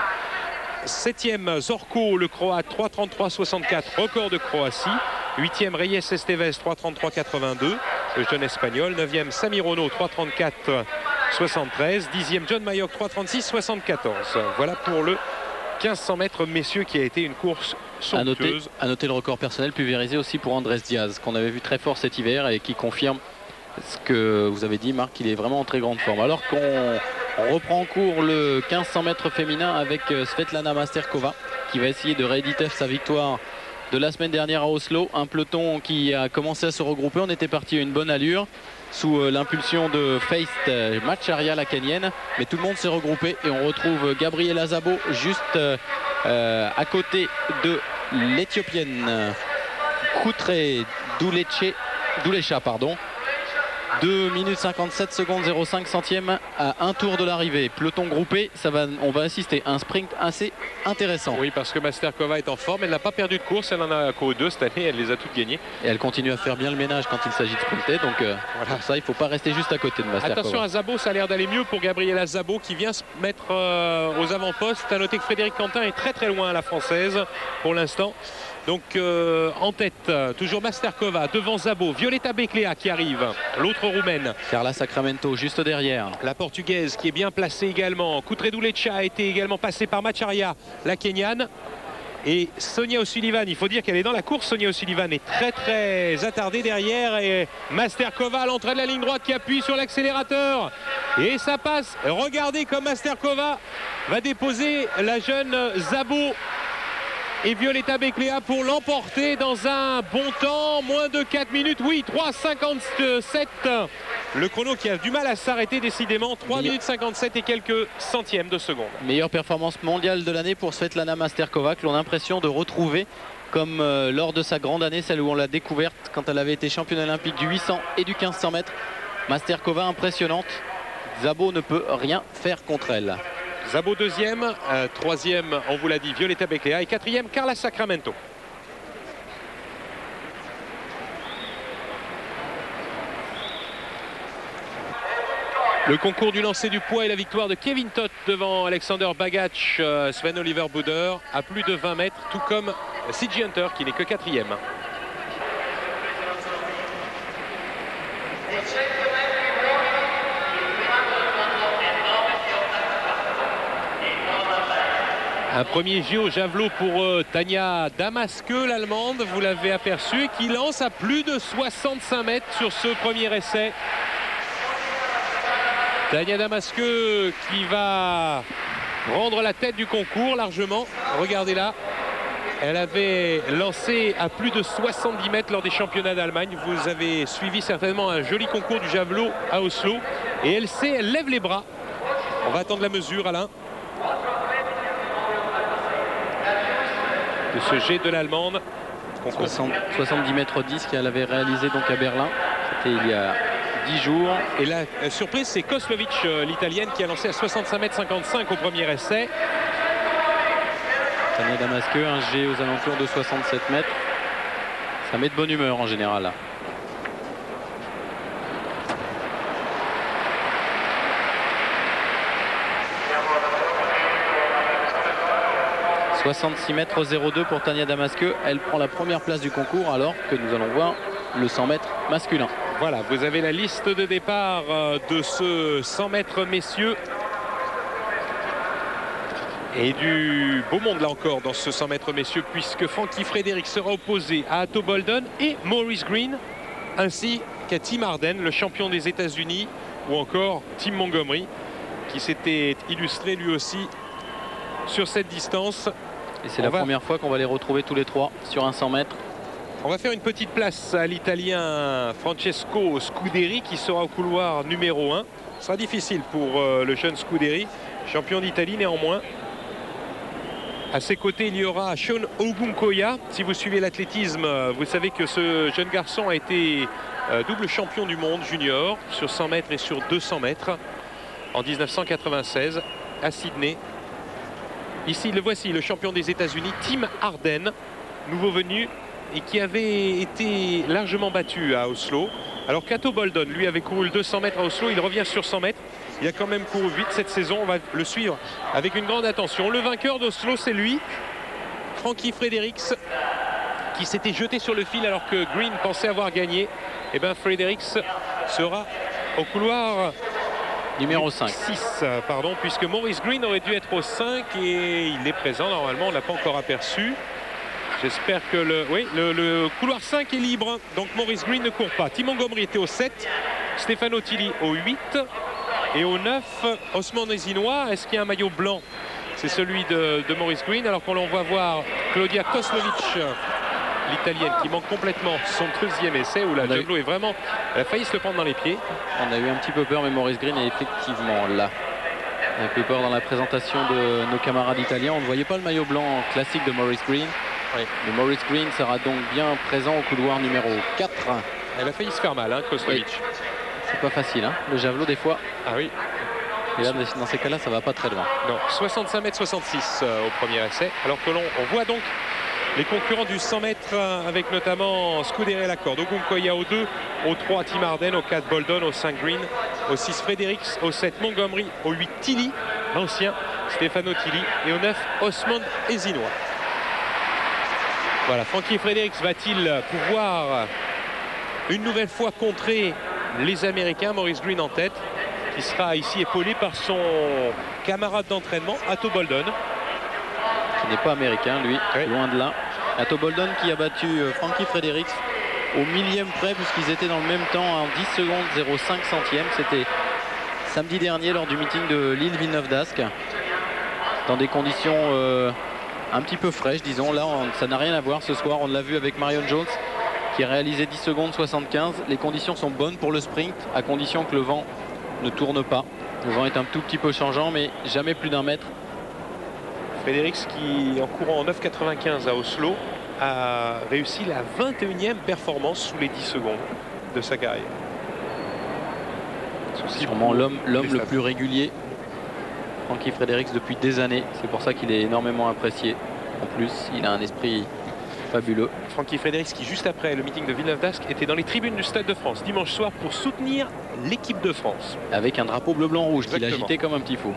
septième Zorko le Croate trois trente-trois soixante-quatre, record de Croatie. huitième Reyes Estevez trois trente-trois quatre-vingt-deux, le jeune Espagnol. neuvième Samirono trois trente-quatre soixante-treize. dixième John Mayok trois trente-six soixante-quatorze. Voilà pour le quinze cents mètres messieurs qui a été une course somptueuse. À noter, à noter le record personnel pulvérisé aussi pour Andrés Diaz qu'on avait vu très fort cet hiver et qui confirme ce que vous avez dit, Marc, il est vraiment en très grande forme. Alors qu'on reprend en cours le quinze cents mètres féminin avec Svetlana Masterkova qui va essayer de rééditer sa victoire de la semaine dernière à Oslo. Un peloton qui a commencé à se regrouper. On était parti à une bonne allure sous l'impulsion de Feist Macharia, la kenyenne, mais tout le monde s'est regroupé et on retrouve Gabriela Szabo juste euh, à côté de l'éthiopienne Koutré Doulecha, pardon. deux minutes cinquante-sept secondes zéro cinq centièmes à un tour de l'arrivée. Peloton groupé, ça va, on va assister à un sprint assez intéressant. Oui, parce que Masterkova est en forme, elle n'a pas perdu de course, elle en a couru deux cette année, elle les a toutes gagnées. Et elle continue à faire bien le ménage quand il s'agit de sprinter, donc euh, voilà. Pour ça il ne faut pas rester juste à côté de Masterkova. Attention à Szabo, ça a l'air d'aller mieux pour Gabriela Szabo qui vient se mettre euh, aux avant-postes. À noter que Frédéric Quentin est très très loin à la française pour l'instant. Donc euh, en tête, toujours Masterkova, devant Szabo, Violeta Beclea qui arrive, l'autre roumaine. Carla Sacramento juste derrière. La portugaise qui est bien placée également. Kutredulecha a été également passée par Macharia, la Kenyane. Et Sonia O'Sullivan, il faut dire qu'elle est dans la course. Sonia O'Sullivan est très très attardée derrière. Et Masterkova à l'entrée de la ligne droite qui appuie sur l'accélérateur. Et ça passe. Regardez comme Masterkova va déposer la jeune Szabo et Violeta Beclea pour l'emporter dans un bon temps, moins de quatre minutes, oui, trois cinquante-sept. Le chrono qui a du mal à s'arrêter décidément, trois minutes cinquante-sept et quelques centièmes de seconde. Meilleure performance mondiale de l'année pour Svetlana Masterkova, que l'on a l'impression de retrouver comme euh, lors de sa grande année, celle où on l'a découverte quand elle avait été championne olympique du huit cents et du quinze cents mètres. Masterkova impressionnante, Szabo ne peut rien faire contre elle. Szabo deuxième, euh, troisième, on vous l'a dit, Violeta Beclea et quatrième, Carla Sacramento. Le concours du lancer du poids et la victoire de Kevin Toth devant Alexander Bagac, euh, Sven Oliver Buder à plus de vingt mètres, tout comme C J Hunter qui n'est que quatrième. Un premier J O javelot pour euh, Tania Damasque, l'Allemande, vous l'avez aperçu, qui lance à plus de soixante-cinq mètres sur ce premier essai. Tania Damasque qui va rendre la tête du concours largement. Regardez là, elle avait lancé à plus de soixante-dix mètres lors des championnats d'Allemagne. Vous avez suivi certainement un joli concours du javelot à Oslo. Et elle sait, elle lève les bras. On va attendre la mesure, Alain, de ce jet de l'Allemande. soixante-dix mètres dix qu'elle avait réalisé donc à Berlin. C'était il y a dix jours. Et la euh, surprise, c'est Koslovic, euh, l'italienne, qui a lancé à soixante-cinq mètres cinquante-cinq au premier essai. Tania Damasque, un jet aux alentours de soixante-sept mètres. Ça met de bonne humeur en général. soixante-six mètres zéro deux pour Tania Damasque. Elle prend la première place du concours alors que nous allons voir le cent mètres masculin. Voilà, vous avez la liste de départ de ce cent mètres messieurs. Et du beau monde là encore dans ce cent mètres messieurs, puisque Frankie Frédéric sera opposé à Atto Boldon et Maurice Green, ainsi qu'à Tim Harden, le champion des États-Unis, ou encore Tim Montgomery, qui s'était illustré lui aussi sur cette distance. Et c'est la va... première fois qu'on va les retrouver tous les trois sur un cent mètres. On va faire une petite place à l'Italien Francesco Scuderi qui sera au couloir numéro un. Ce sera difficile pour euh, le jeune Scuderi, champion d'Italie néanmoins. À ses côtés, il y aura Sean Ogunkoya. Si vous suivez l'athlétisme, vous savez que ce jeune garçon a été euh, double champion du monde junior sur cent mètres et sur deux cents mètres en mille neuf cent quatre-vingt-seize à Sydney. Ici, le voici, le champion des États-Unis, Tim Harden, nouveau venu et qui avait été largement battu à Oslo. Alors qu'Atto Boldon, lui, avait couru le deux cents mètres à Oslo, il revient sur cent mètres. Il a quand même couru vite cette saison, on va le suivre avec une grande attention. Le vainqueur d'Oslo, c'est lui, Frankie Fredericks, qui s'était jeté sur le fil alors que Green pensait avoir gagné. Et bien Fredericks sera au couloir numéro cinq. six, pardon, puisque Maurice Green aurait dû être au cinq et il est présent normalement, on ne l'a pas encore aperçu. J'espère que le, oui, le, le couloir cinq est libre, donc Maurice Green ne court pas. Tim Montgomery était au sept, Stefano Tilly au huit et au neuf, Osman Nezinois. Est-ce qu'il y a un maillot blanc? C'est celui de, de Maurice Green, alors qu'on va voir Claudia Koslovic, l'italienne, qui manque complètement son deuxième essai où la javelot est vraiment, elle a failli se le prendre dans les pieds. On a eu un petit peu peur, mais Maurice Green est effectivement là. On a un peu peur dans la présentation de nos camarades italiens. On ne voyait pas le maillot blanc classique de Maurice Green. Oui. Mais Maurice Green sera donc bien présent au couloir numéro quatre. Elle a failli se faire mal, hein, Koslovic. Oui. C'est pas facile, hein, le javelot des fois. Ah oui. Et là, dans ces cas-là, ça va pas très loin. Non, soixante-cinq mètres soixante-six euh, au premier essai. Alors que l'on on voit donc les concurrents du cent mètres euh, avec notamment Scuderi à la corde. Ogunkoya au deux, au trois Tim Harden, au quatre Boldon, au cinq Green, au six Fredericks, au sept Montgomery, au huit Tilly, l'ancien Stefano Tilly, et au neuf Osmond Ezinois. Voilà, Frankie Fredericks va-t-il pouvoir une nouvelle fois contrer les Américains? Maurice Green en tête, qui sera ici épaulé par son camarade d'entraînement, Ato Boldon. Qui n'est pas américain, lui, oui. Loin de là. Ato Boldon qui a battu Frankie Fredericks au millième près, puisqu'ils étaient dans le même temps en dix secondes zéro cinq centième. C'était samedi dernier lors du meeting de l'île Villeneuve-d'Ascq. Dans des conditions euh, un petit peu fraîches, disons. Là, on, ça n'a rien à voir ce soir. On l'a vu avec Marion Jones, qui a réalisé dix secondes soixante-quinze. Les conditions sont bonnes pour le sprint, à condition que le vent ne tourne pas. Le vent est un tout petit peu changeant, mais jamais plus d'un mètre. Fredericks qui, en courant en neuf quatre-vingt-quinze à Oslo, a réussi la vingt et unième performance sous les dix secondes de sa carrière. Sûrement l'homme l'homme le plus régulier, Frankie Fredericks, depuis des années. C'est pour ça qu'il est énormément apprécié. En plus, il a un esprit fabuleux. Frankie Fredericks qui, juste après le meeting de Villeneuve-d'Ascq, était dans les tribunes du Stade de France dimanche soir pour soutenir l'équipe de France. Avec un drapeau bleu-blanc-rouge qu'il agitait comme un petit fou.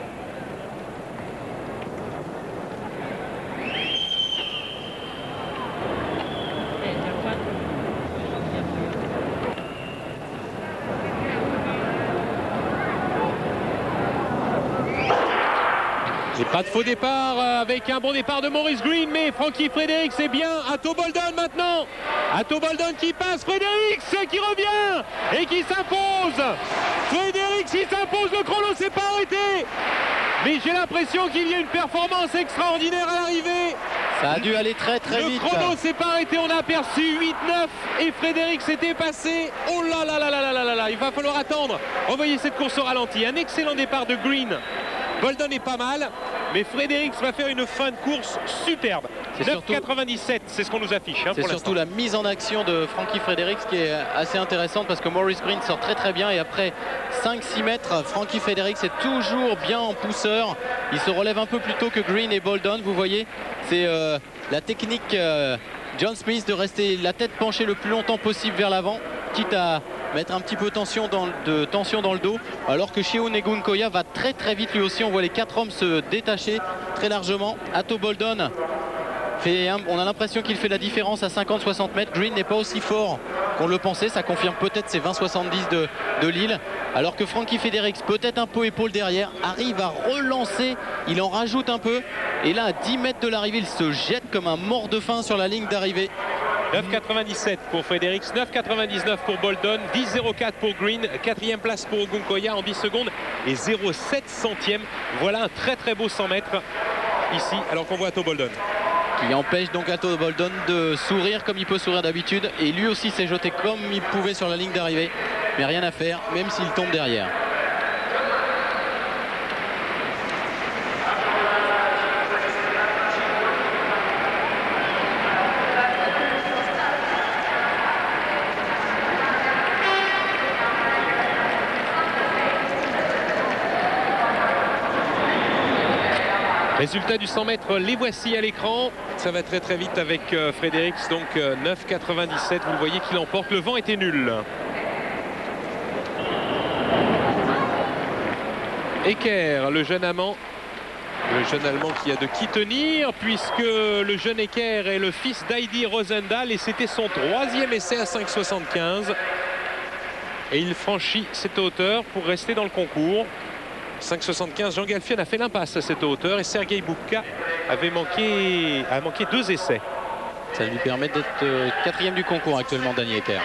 Et pas de faux départ avec un bon départ de Maurice Green, mais Frankie Fredericks, c'est bien. Ato Boldon maintenant. Ato Boldon qui passe, Fredericks qui revient et qui s'impose. Fredericks qui s'impose, le chrono s'est pas arrêté. Mais j'ai l'impression qu'il y a une performance extraordinaire à l'arrivée. Ça a dû aller très très le vite. Le chrono s'est pas arrêté, on a aperçu huit neuf et Fredericks s'était passé. Oh là là là là là là là, il va falloir attendre. Revoyez cette course au ralenti, un excellent départ de Green. Boldon est pas mal, mais Fredericks va faire une fin de course superbe. neuf quatre-vingt-dix-sept, c'est ce qu'on nous affiche. Hein, c'est surtout la mise en action de Frankie Fredericks qui est assez intéressante, parce que Maurice Green sort très très bien, et après cinq six mètres, Frankie Fredericks est toujours bien en pousseur. Il se relève un peu plus tôt que Green et Boldon. Vous voyez, c'est euh, la technique euh, John Smith de rester la tête penchée le plus longtemps possible vers l'avant, quitte à mettre un petit peu tension dans, de tension dans le dos, alors que Cheon Ogunkoya va très très vite lui aussi. On voit les quatre hommes se détacher très largement. Ato Boldon fait un, on a l'impression qu'il fait la différence à cinquante soixante mètres. Green n'est pas aussi fort qu'on le pensait, ça confirme peut-être ses vingt soixante-dix de, de Lille, alors que Frankie Fredericks, peut-être un peu épaule derrière, arrive à relancer, il en rajoute un peu, et là à dix mètres de l'arrivée, il se jette comme un mort de faim sur la ligne d'arrivée. neuf quatre-vingt-dix-sept pour Fredericks, neuf quatre-vingt-dix-neuf pour Boldon, dix zéro quatre pour Green, quatrième place pour Ogunkoya en dix secondes et zéro sept centième. Voilà un très très beau cent mètres ici, alors qu'on voit Ato Boldon. Qui empêche donc Ato Boldon de sourire comme il peut sourire d'habitude, et lui aussi s'est jeté comme il pouvait sur la ligne d'arrivée, mais rien à faire, même s'il tombe derrière. Résultat du cent mètres, les voici à l'écran. Ça va très très vite avec euh, Fredericks, donc euh, neuf quatre-vingt-dix-sept. Vous le voyez qu'il emporte. Le vent était nul. Eker, le jeune Allemand. Le jeune Allemand qui a de qui tenir, puisque le jeune Eker est le fils d'Heidi Rosendahl et c'était son troisième essai à cinq soixante-quinze. Et il franchit cette hauteur pour rester dans le concours. cinq soixante-quinze, Jean Galfien a fait l'impasse à cette hauteur et Sergei Bubka avait manqué, a manqué deux essais. Ça lui permet d'être euh, quatrième du concours actuellement, Danny Eker.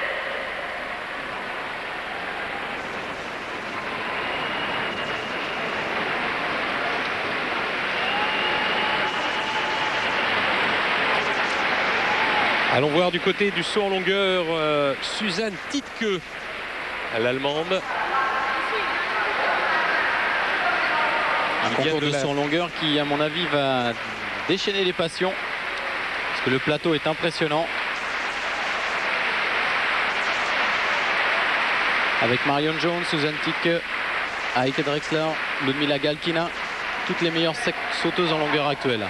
Allons voir du côté du saut en longueur euh, Suzanne Tiedtke, l'Allemande. Un concours de saut en longueur qui, à mon avis, va déchaîner les passions, parce que le plateau est impressionnant. avec Marion Jones, Susan Ticke, Heike Drexler, Ludmila Galkina, toutes les meilleures sauteuses en longueur actuelle.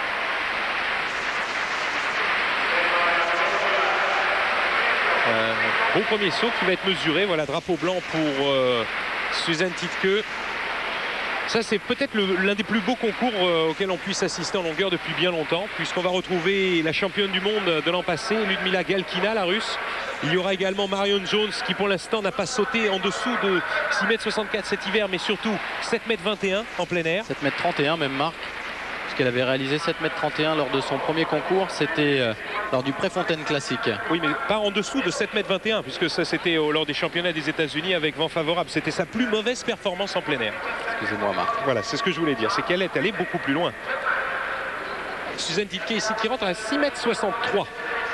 Euh, bon premier saut qui va être mesuré. Voilà, drapeau blanc pour euh, Susan Ticke. Ça, c'est peut-être l'un des plus beaux concours euh, auxquels on puisse assister en longueur depuis bien longtemps, puisqu'on va retrouver la championne du monde de l'an passé, Ludmila Galkina, la russe. Il y aura également Marion Jones, qui pour l'instant n'a pas sauté en dessous de six mètres soixante-quatre cet hiver, mais surtout sept mètres vingt et un en plein air. sept mètres trente et un même, Marc, puisqu'elle avait réalisé sept mètres trente et un lors de son premier concours. C'était euh, lors du Préfontaine Classique. Oui, mais pas en dessous de sept mètres vingt et un, puisque ça c'était euh, lors des championnats des États-Unis avec vent favorable. C'était sa plus mauvaise performance en plein air. Excusez-moi, Marc. Voilà, c'est ce que je voulais dire, c'est qu'elle est allée beaucoup plus loin. Susan Ticke ici qui rentre à six mètres soixante-trois.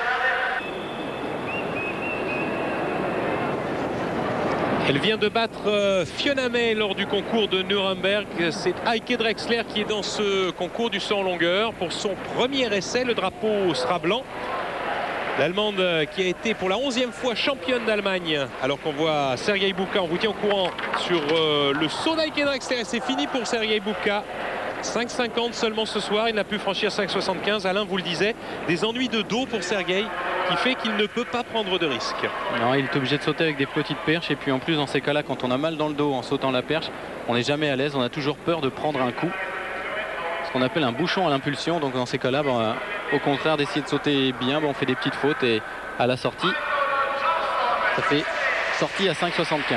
Elle vient de battre euh, Fiona May lors du concours de Nuremberg. C'est Heike Drexler qui est dans ce concours du saut en longueur. Pour son premier essai, le drapeau sera blanc. L'Allemande euh, qui a été pour la onzième fois championne d'Allemagne. Alors qu'on voit Sergei Bubka, on vous tient au courant sur euh, le saut d'Heike Drexler. C'est fini pour Sergei Bubka. cinq cinquante seulement ce soir, il n'a pu franchir cinq soixante-quinze. Alain vous le disait, des ennuis de dos pour Sergei qui fait qu'il ne peut pas prendre de risque. Non, il est obligé de sauter avec des petites perches, et puis en plus dans ces cas-là, quand on a mal dans le dos en sautant la perche, on n'est jamais à l'aise, on a toujours peur de prendre un coup, ce qu'on appelle un bouchon à l'impulsion. Donc dans ces cas-là, ben, au contraire d'essayer de sauter bien, ben, on fait des petites fautes, et à la sortie, ça fait sortie à cinq soixante-quinze.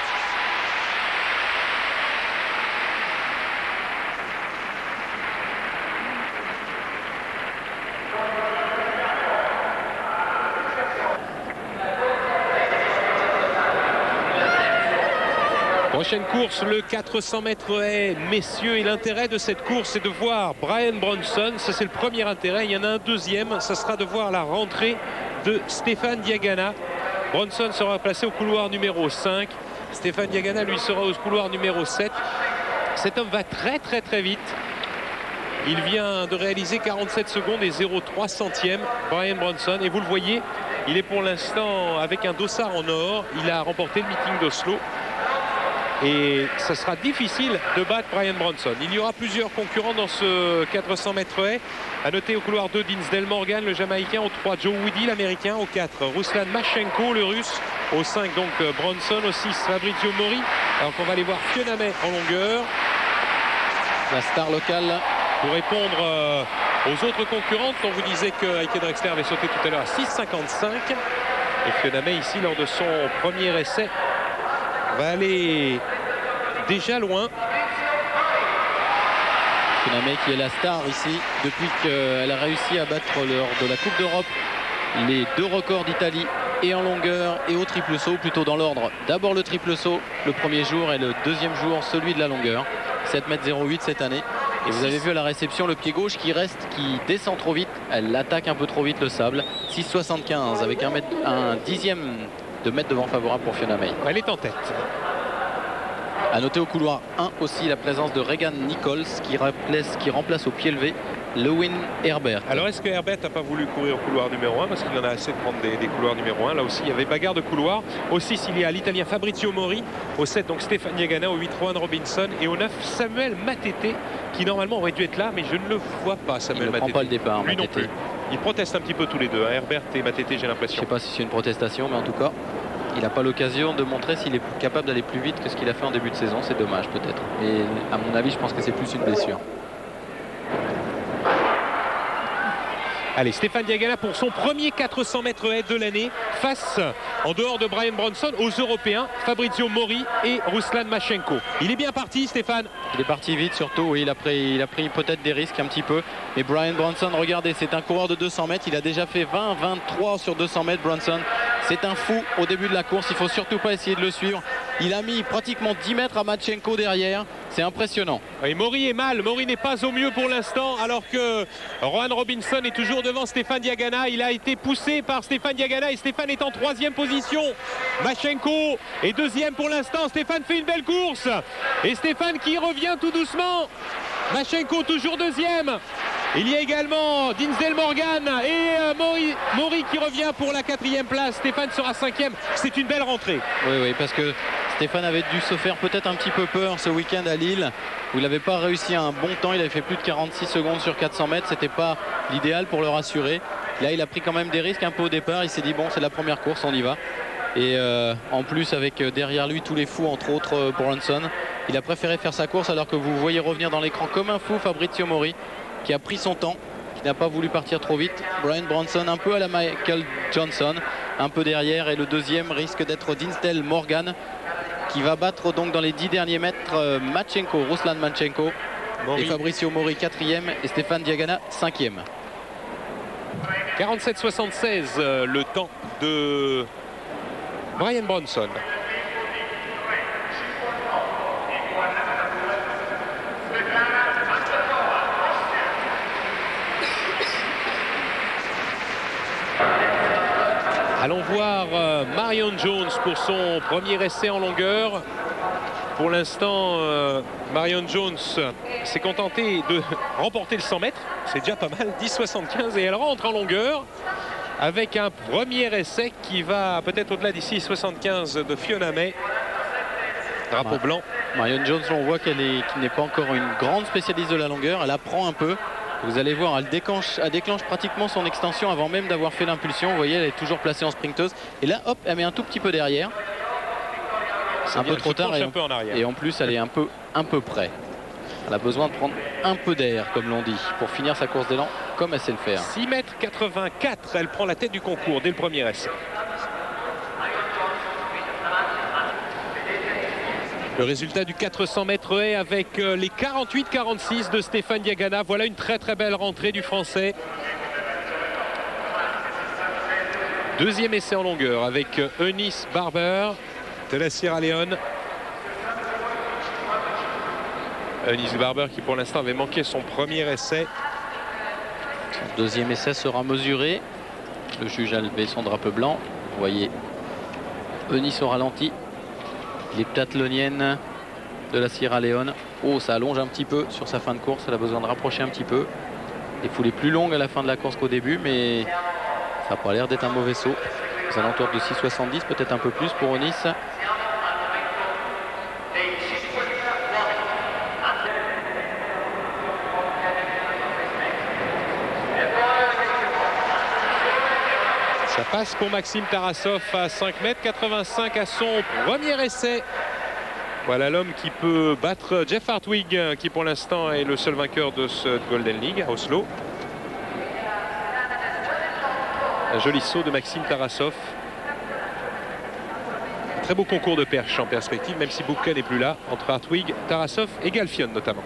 Prochaine course, le quatre cents mètres haies, messieurs, et l'intérêt de cette course, c'est de voir Brian Bronson. Ça, c'est le premier intérêt. Il y en a un deuxième, ça sera de voir la rentrée de Stéphane Diagana. Bronson sera placé au couloir numéro cinq. Stéphane Diagana, lui, sera au couloir numéro sept. Cet homme va très très très vite. Il vient de réaliser quarante-sept secondes et zéro virgule trois centième, Brian Bronson. Et vous le voyez, il est pour l'instant avec un dossard en or. Il a remporté le meeting d'Oslo. Et ça sera difficile de battre Brian Bronson. Il y aura plusieurs concurrents dans ce quatre cents mètres haies. À noter au couloir deux, Dinsdale Morgan, le Jamaïcain. Au trois, Joe Woody, l'Américain. Au quatre, Ruslan Mashenko, le Russe. Au cinq, donc Bronson. Au six, Fabrizio Mori. Alors qu'on va aller voir Fiona May en longueur. La star locale. Pour répondre euh, aux autres concurrentes, on vous disait que Heike Drexler avait sauté tout à l'heure à six cinquante-cinq. Et Fiona May, ici, lors de son premier essai, va aller déjà loin. Fiona May qui est la star ici depuis qu'elle a réussi à battre lors de la Coupe d'Europe les deux records d'Italie, et en longueur et au triple saut, plutôt dans l'ordre. D'abord le triple saut le premier jour, et le deuxième jour celui de la longueur. sept mètres zéro huit cette année. Et vous avez vu à la réception le pied gauche qui reste, qui descend trop vite. Elle attaque un peu trop vite le sable. six soixante-quinze avec un, mètre, un dixième de mètre de vent favorable pour Fiona May. Elle est en tête. À noter au couloir un aussi la présence de Regan Nichols qui remplace, qui remplace au pied levé Lewin Herbert. Alors est-ce que Herbert n'a pas voulu courir au couloir numéro un parce qu'il en a assez de prendre des, des couloirs numéro un. Là aussi il y avait bagarre de couloir. Au six il y a l'Italien Fabrizio Mori. Au sept donc Stéphane Diagana. Au huit Rohan Robinson. Et au neuf Samuel Matete qui normalement aurait dû être là, mais je ne le vois pas, Samuel Matete. Il ne prend pas le départ. Lui Matete. non plus. Ils protestent un petit peu tous les deux, hein, Herbert et Matete, j'ai l'impression. Je ne sais pas si c'est une protestation, mais en tout cas il n'a pas l'occasion de montrer s'il est capable d'aller plus vite que ce qu'il a fait en début de saison. C'est dommage peut-être. Mais à mon avis, je pense que c'est plus une blessure. Allez, Stéphane Diagana pour son premier quatre cents mètres haies de l'année face, en dehors de Brian Bronson, aux Européens, Fabrizio Mori et Ruslan Mashenko. Il est bien parti, Stéphane. Il est parti vite surtout, oui, il a pris, il a pris peut-être des risques un petit peu. Et Brian Bronson, regardez, c'est un coureur de deux cents mètres. Il a déjà fait vingt vingt-trois sur deux cents mètres, Bronson. C'est un fou au début de la course, il ne faut surtout pas essayer de le suivre. Il a mis pratiquement dix mètres à Mashenko derrière, c'est impressionnant. Et Mori est mal, Mori n'est pas au mieux pour l'instant, alors que Rohan Robinson est toujours devant Stéphane Diagana. Il a été poussé par Stéphane Diagana et Stéphane est en troisième position. Mashenko est deuxième pour l'instant. Stéphane fait une belle course et Stéphane qui revient tout doucement. Mashenko toujours deuxième. Il y a également Dinsdale Morgan et euh, Maury, Maury qui revient pour la quatrième place. Stéphane sera cinquième. C'est une belle rentrée. Oui, oui, parce que Stéphane avait dû se faire peut-être un petit peu peur ce week-end à Lille, où il n'avait pas réussi un bon temps. Il avait fait plus de quarante-six secondes sur quatre cents mètres. C'était pas l'idéal pour le rassurer. Là, il a pris quand même des risques un peu au départ. Il s'est dit, bon, c'est la première course, on y va. Et euh, en plus, avec euh, derrière lui tous les fous, entre autres euh, Bronson, il a préféré faire sa course, alors que vous voyez revenir dans l'écran comme un fou Fabrizio Maury, qui a pris son temps, qui n'a pas voulu partir trop vite. Brian Bronson un peu à la Michael Johnson, un peu derrière, et le deuxième risque d'être Dinsdale Morgan, qui va battre donc dans les dix derniers mètres euh, Matchenko, Ruslan Matchenko. Maury. Et Fabrizio Maury quatrième et Stéphane Diagana cinquième. quarante-sept soixante-seize euh, le temps de Brian Bronson. Allons voir euh, Marion Jones pour son premier essai en longueur. Pour l'instant, euh, Marion Jones s'est contentée de remporter le cent mètres. C'est déjà pas mal, dix soixante-quinze, et elle rentre en longueur avec un premier essai qui va peut-être au-delà d'ici soixante-quinze de Fiona May. Drapeau blanc. Marion Jones, on voit qu'elle est, qu'il n'est pas encore une grande spécialiste de la longueur. Elle apprend un peu. Vous allez voir, elle déclenche, elle déclenche pratiquement son extension avant même d'avoir fait l'impulsion. Vous voyez, elle est toujours placée en sprinteuse. Et là, hop, elle met un tout petit peu derrière. C'est un peu trop tard. Et, un peu en arrière. Et en plus, elle est un peu, un peu près. Elle a besoin de prendre un peu d'air, comme l'on dit, pour finir sa course d'élan comme elle sait le faire. six mètres quatre-vingt-quatre, elle prend la tête du concours dès le premier essai. Le résultat du quatre cents mètres est avec les quarante-huit quarante-six de Stéphane Diagana. Voilà une très très belle rentrée du Français. Deuxième essai en longueur avec Eunice Barber de la Sierra Leone. Eunice Barber qui pour l'instant avait manqué son premier essai. Son deuxième essai sera mesuré. Le juge a levé son drapeau blanc. Vous voyez Eunice au ralenti. L'heptathlonienne de la Sierra Leone. Oh, ça allonge un petit peu sur sa fin de course. Elle a besoin de rapprocher un petit peu. Les foulées plus longues à la fin de la course qu'au début, mais ça n'a pas l'air d'être un mauvais saut. Aux alentours de six soixante-dix, peut-être un peu plus pour Eunice. Ça passe pour Maxime Tarasov à cinq mètres quatre-vingt-cinq à son premier essai. Voilà l'homme qui peut battre Jeff Hartwig, qui pour l'instant est le seul vainqueur de ce Golden League à Oslo. Un joli saut de Maxime Tarasov. Très beau concours de perche en perspective, même si Bubka n'est plus là, entre Hartwig, Tarasov et Galfion notamment.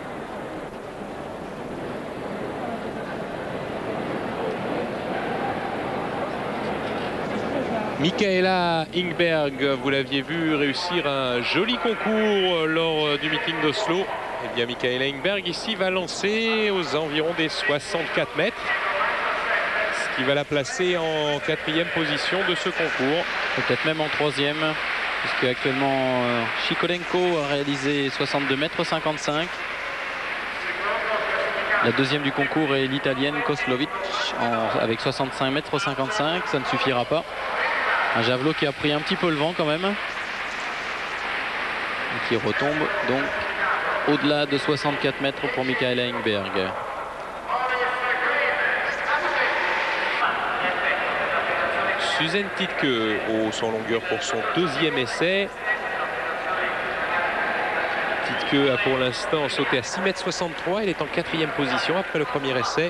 Michaela Ingberg, vous l'aviez vu réussir un joli concours lors du meeting d'Oslo. Et bien Michaela Ingberg ici va lancer aux environs des soixante-quatre mètres. Ce qui va la placer en quatrième position de ce concours. Peut-être même en troisième, puisque actuellement euh, Chikolenko a réalisé soixante-deux mètres cinquante-cinq. La deuxième du concours est l'italienne Koslovic en, avec soixante-cinq mètres cinquante-cinq. Ça ne suffira pas. Un javelot qui a pris un petit peu le vent quand même. Et qui retombe donc au-delà de soixante-quatre mètres pour Michaela Ingberg. Suzanne Tiedtke au son longueur pour son deuxième essai. Tiedtke a pour l'instant sauté à six mètres soixante-trois. Elle est en quatrième position après le premier essai.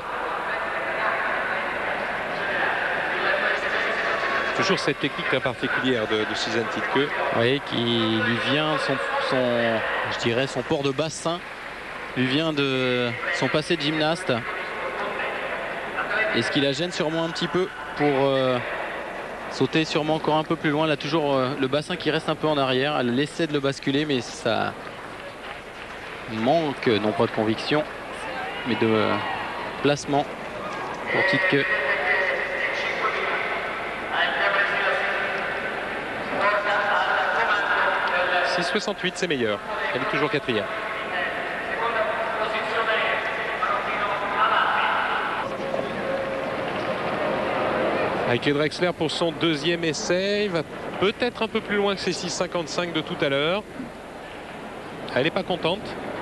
Toujours cette technique très particulière de, de Suzanne Tiedtke. Oui, qui lui vient, son, son, je dirais son port de bassin, lui vient de son passé de gymnaste. Et ce qui la gêne sûrement un petit peu pour euh, sauter sûrement encore un peu plus loin. Elle a toujours euh, le bassin qui reste un peu en arrière. Elle essaie de le basculer, mais ça manque non pas de conviction, mais de euh, placement pour Tiedtke. six soixante-huit, c'est meilleur. Elle est toujours quatrième. Avec Drexler pour son deuxième essai. Il va peut-être un peu plus loin que ses six cinquante-cinq de tout à l'heure. Elle n'est pas contente.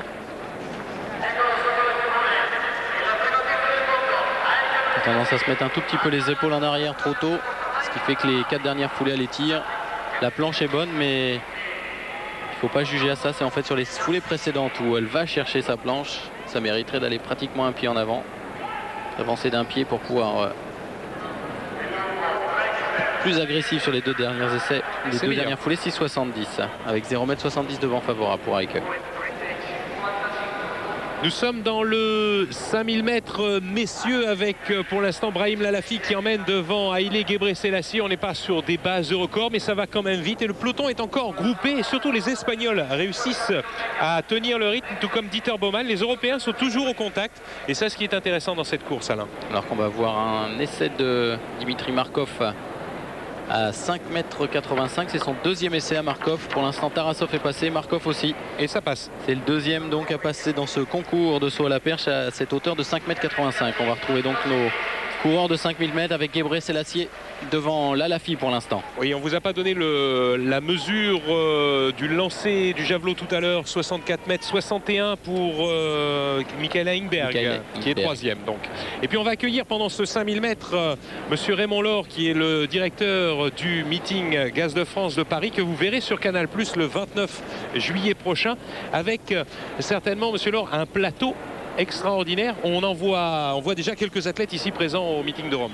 Il a tendance à se mettre un tout petit peu les épaules en arrière trop tôt. Ce qui fait que les quatre dernières foulées, elle les tire. La planche est bonne, mais il ne faut pas juger à ça. C'est en fait sur les foulées précédentes où elle va chercher sa planche. Ça mériterait d'aller pratiquement un pied en avant. Avancer d'un pied pour pouvoir... Euh, plus agressif sur les deux derniers essais, les deux meilleur. dernières foulées, six soixante-dix avec zéro virgule soixante-dix de vent favorable pour Heike. Nous sommes dans le cinq mille mètres messieurs avec pour l'instant Brahim Lalafi qui emmène devant Haile Gebrselassie. On n'est pas sur des bases de record mais ça va quand même vite et le peloton est encore groupé et surtout les Espagnols réussissent à tenir le rythme tout comme Dieter Baumann. Les Européens sont toujours au contact et c'est ce qui est intéressant dans cette course, Alain. Alors qu'on va voir un essai de Dimitri Markov à cinq mètres quatre-vingt-cinq, c'est son deuxième essai à Markov. Pour l'instant Tarasov est passé, Markov aussi. Et ça passe. C'est le deuxième donc à passer dans ce concours de saut à la perche à cette hauteur de cinq mètres quatre-vingt-cinq. On va retrouver donc nos coureurs de cinq mille mètres avec Gebrselassie devant Lalafi pour l'instant. Oui, on vous a pas donné le, la mesure euh, du lancer du javelot tout à l'heure, soixante-quatre mètres soixante et un pour euh, Michael Heimberg, Michael qui Heimberg. est troisième donc. Et puis on va accueillir pendant ce cinq mille mètres euh, monsieur Raymond Laure qui est le directeur du meeting Gaz de France de Paris que vous verrez sur Canal Plus le vingt-neuf juillet prochain avec euh, certainement monsieur Laure un plateau extraordinaire. On en voit, on voit déjà quelques athlètes ici présents au meeting de Rome.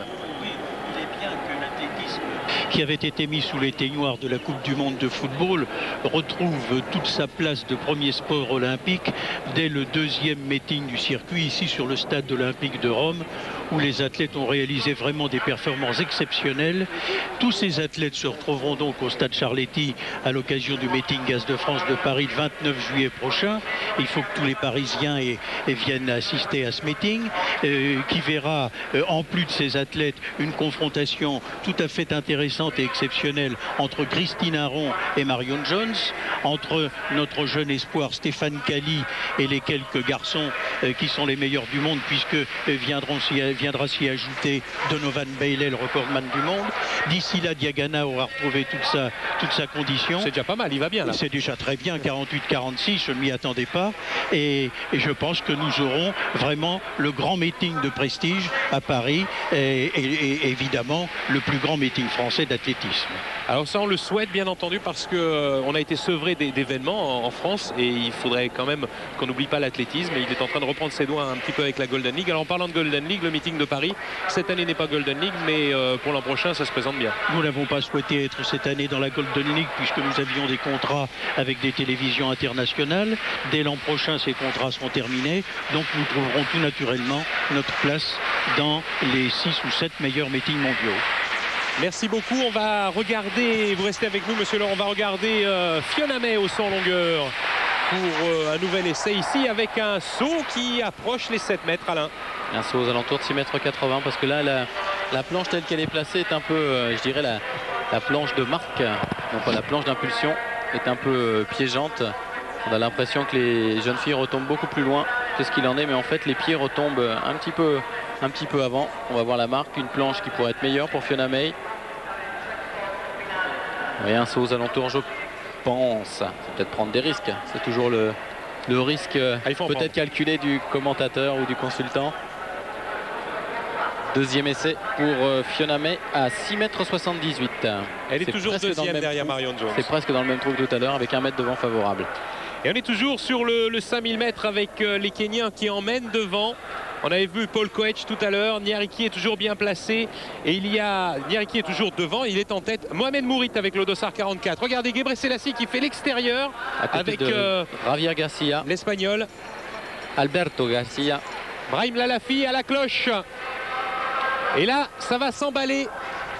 Qui avait été mis sous les teignoirs de la Coupe du Monde de football retrouve toute sa place de premier sport olympique dès le deuxième meeting du circuit ici sur le stade olympique de Rome où les athlètes ont réalisé vraiment des performances exceptionnelles. Tous ces athlètes se retrouveront donc au stade Charletti à l'occasion du meeting Gaz de France de Paris le vingt-neuf juillet prochain. Il faut que tous les Parisiens et, et viennent assister à ce meeting euh, qui verra euh, en plus de ces athlètes une confrontation tout à fait intéressante et exceptionnelle entre Christine Aron et Marion Jones, entre notre jeune espoir Stéphane Cali et les quelques garçons euh, qui sont les meilleurs du monde puisque euh, viendront s'y viendra s'y ajouter Donovan Bailey, le recordman du monde. D'ici là, Diagana aura retrouvé toute sa, toute sa condition. C'est déjà pas mal, il va bien là. C'est déjà très bien, quarante-huit quarante-six, je ne m'y attendais pas. Et, et je pense que nous aurons vraiment le grand meeting de prestige à Paris et, et, et évidemment le plus grand meeting français d'athlétisme. Alors ça on le souhaite bien entendu parce qu'on euh, a été sevré d'événements en, en France et il faudrait quand même qu'on n'oublie pas l'athlétisme et il est en train de reprendre ses doigts un petit peu avec la Golden League. Alors en parlant de Golden League, le meeting de Paris cette année n'est pas Golden League mais euh, pour l'an prochain ça se présente bien. Nous n'avons pas souhaité être cette année dans la Golden League puisque nous avions des contrats avec des télévisions internationales. Dès l'an prochain ces contrats seront terminés donc nous trouverons tout naturellement notre place dans les six ou sept meilleurs meetings mondiaux. Merci beaucoup. On va regarder, vous restez avec nous monsieur Laurent, on va regarder euh, Fiona May au saut en longueur pour euh, un nouvel essai ici avec un saut qui approche les sept mètres, Alain. Un saut aux alentours de six mètres quatre-vingts parce que là la, la planche telle qu'elle est placée est un peu, euh, je dirais la, la planche de marque, non pas la planche d'impulsion, est un peu euh, piégeante. On a l'impression que les jeunes filles retombent beaucoup plus loin que ce qu'il en est, mais en fait les pieds retombent un petit peu, un petit peu avant. On va voir la marque, une planche qui pourrait être meilleure pour Fiona May. Et un saut aux alentours, je pense. C'est peut-être prendre des risques. C'est toujours le, le risque ah, peut-être calculé du commentateur ou du consultant. Deuxième essai pour euh, Fiona May à six mètres soixante-dix-huit. Elle est, est toujours deuxième derrière Marion Jones. C'est presque dans le même trou que tout à l'heure avec un mètre de vent favorable. Et on est toujours sur le, le cinq mille mètres avec euh, les Kenyans qui emmènent devant. On avait vu Paul Koech tout à l'heure. Nyariki est toujours bien placé. Et il y a Nyariki est toujours devant. Il est en tête. Mohamed Mourit avec le dossard quarante-quatre. Regardez Gebrselassie qui fait l'extérieur avec euh, Javier Garcia, l'Espagnol. Alberto Garcia. Brahim Lalafi à la cloche. Et là, ça va s'emballer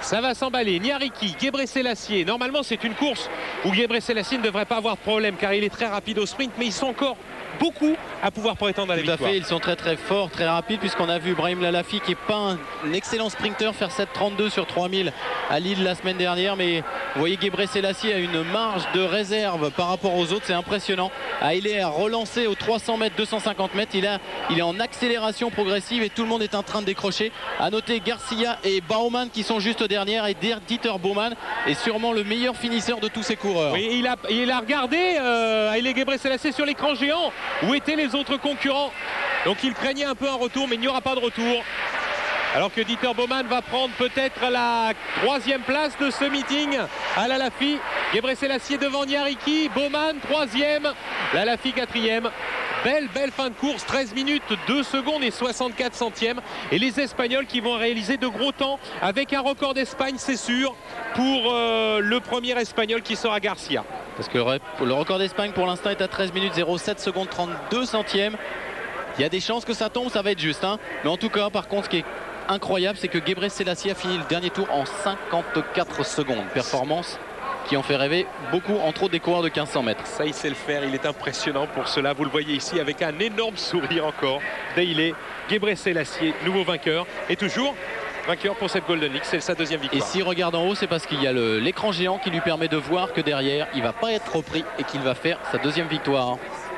Ça va s'emballer. Niariki, Gebrselassie. Normalement, c'est une course où Gebrselassie ne devrait pas avoir de problème car il est très rapide au sprint, mais ils sont encore beaucoup à pouvoir prétendre à la Tout à victoire. fait, ils sont très très forts, très rapides, puisqu'on a vu Brahim Lalafi qui n'est pas un, un excellent sprinter faire sept trente-deux sur trois mille à Lille la semaine dernière, mais vous voyez Gebrselassie a une marge de réserve par rapport aux autres, c'est impressionnant. Haile a relancé aux trois cents mètres, deux cent cinquante mètres, il, a, il est en accélération progressive et tout le monde est en train de décrocher. À noter Garcia et Baumann qui sont juste dernières, et Dieter Baumann est sûrement le meilleur finisseur de tous ces coureurs. Oui, il a, il a regardé euh, Haile Gebrselassie sur l'écran géant où étaient les autres concurrents, donc il craignait un peu un retour, mais il n'y aura pas de retour, alors que Dieter Baumann va prendre peut-être la troisième place de ce meeting à Lalafi. Gebrselassie devant Niariki, Baumann troisième, Lalafi quatrième. Belle, belle fin de course, treize minutes, deux secondes et soixante-quatre centièmes. Et les Espagnols qui vont réaliser de gros temps avec un record d'Espagne, c'est sûr, pour euh, le premier Espagnol qui sera Garcia. Parce que le record d'Espagne pour l'instant est à treize minutes zéro sept secondes trente-deux centièmes. Il y a des chances que ça tombe, ça va être juste. Hein. Mais en tout cas, par contre, ce qui est incroyable, c'est que Gebrselassie a fini le dernier tour en cinquante-quatre secondes. Performance qui en fait rêver beaucoup, entre autres des coureurs de quinze cents mètres. Ça, il sait le faire, il est impressionnant pour cela. Vous le voyez ici avec un énorme sourire encore. Haile Gebrselassie, nouveau vainqueur, et toujours vainqueur pour cette Golden League, c'est sa deuxième victoire. Et s'il regarde en haut, c'est parce qu'il y a l'écran géant qui lui permet de voir que derrière, il ne va pas être repris et qu'il va faire sa deuxième victoire.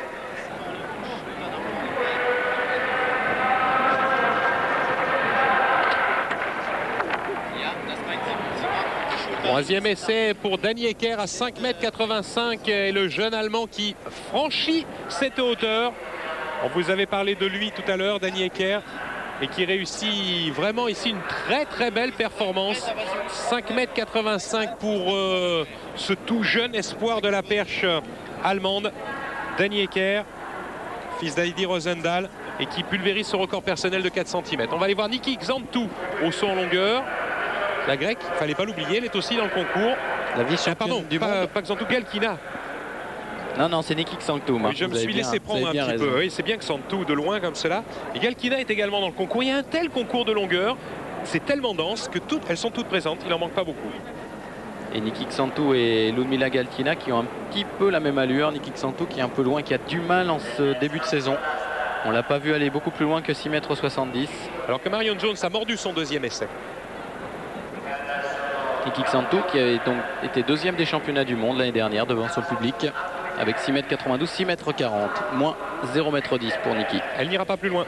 Troisième essai pour Danny Ecker à cinq mètres quatre-vingt-cinq et le jeune Allemand qui franchit cette hauteur. On vous avait parlé de lui tout à l'heure, Danny Ecker, et qui réussit vraiment ici une très très belle performance. cinq mètres quatre-vingt-cinq pour euh, ce tout jeune espoir de la perche allemande. Danny Ecker, fils d'Heidi Rosendahl, et qui pulvérise son record personnel de quatre centimètres. On va aller voir Niki Xantou au saut en longueur. La grecque, il ne fallait pas l'oublier, elle est aussi dans le concours. La vice-championne ah, pardon, du pas, monde. pas Xantou, Galkina. Non, non, c'est Niki Xantou. Oui, je me suis laissé bien, prendre un petit raison. peu. Oui, c'est bien que Xantou de loin comme cela. Et Galkina est également dans le concours. Il y a un tel concours de longueur, c'est tellement dense que toutes, elles sont toutes présentes. Il n'en manque pas beaucoup. Et Niki Xantou et Ludmila Galkina qui ont un petit peu la même allure. Niki Xantou qui est un peu loin, qui a du mal en ce début de saison. On l'a pas vu aller beaucoup plus loin que six mètres soixante-dix. Alors que Marion Jones a mordu son deuxième essai. Niki Xantou qui avait donc été deuxième des championnats du monde l'année dernière devant son public avec six mètres quatre-vingt-douze, six mètres quarante, moins zéro mètre dix pour Niki. Elle n'ira pas plus loin.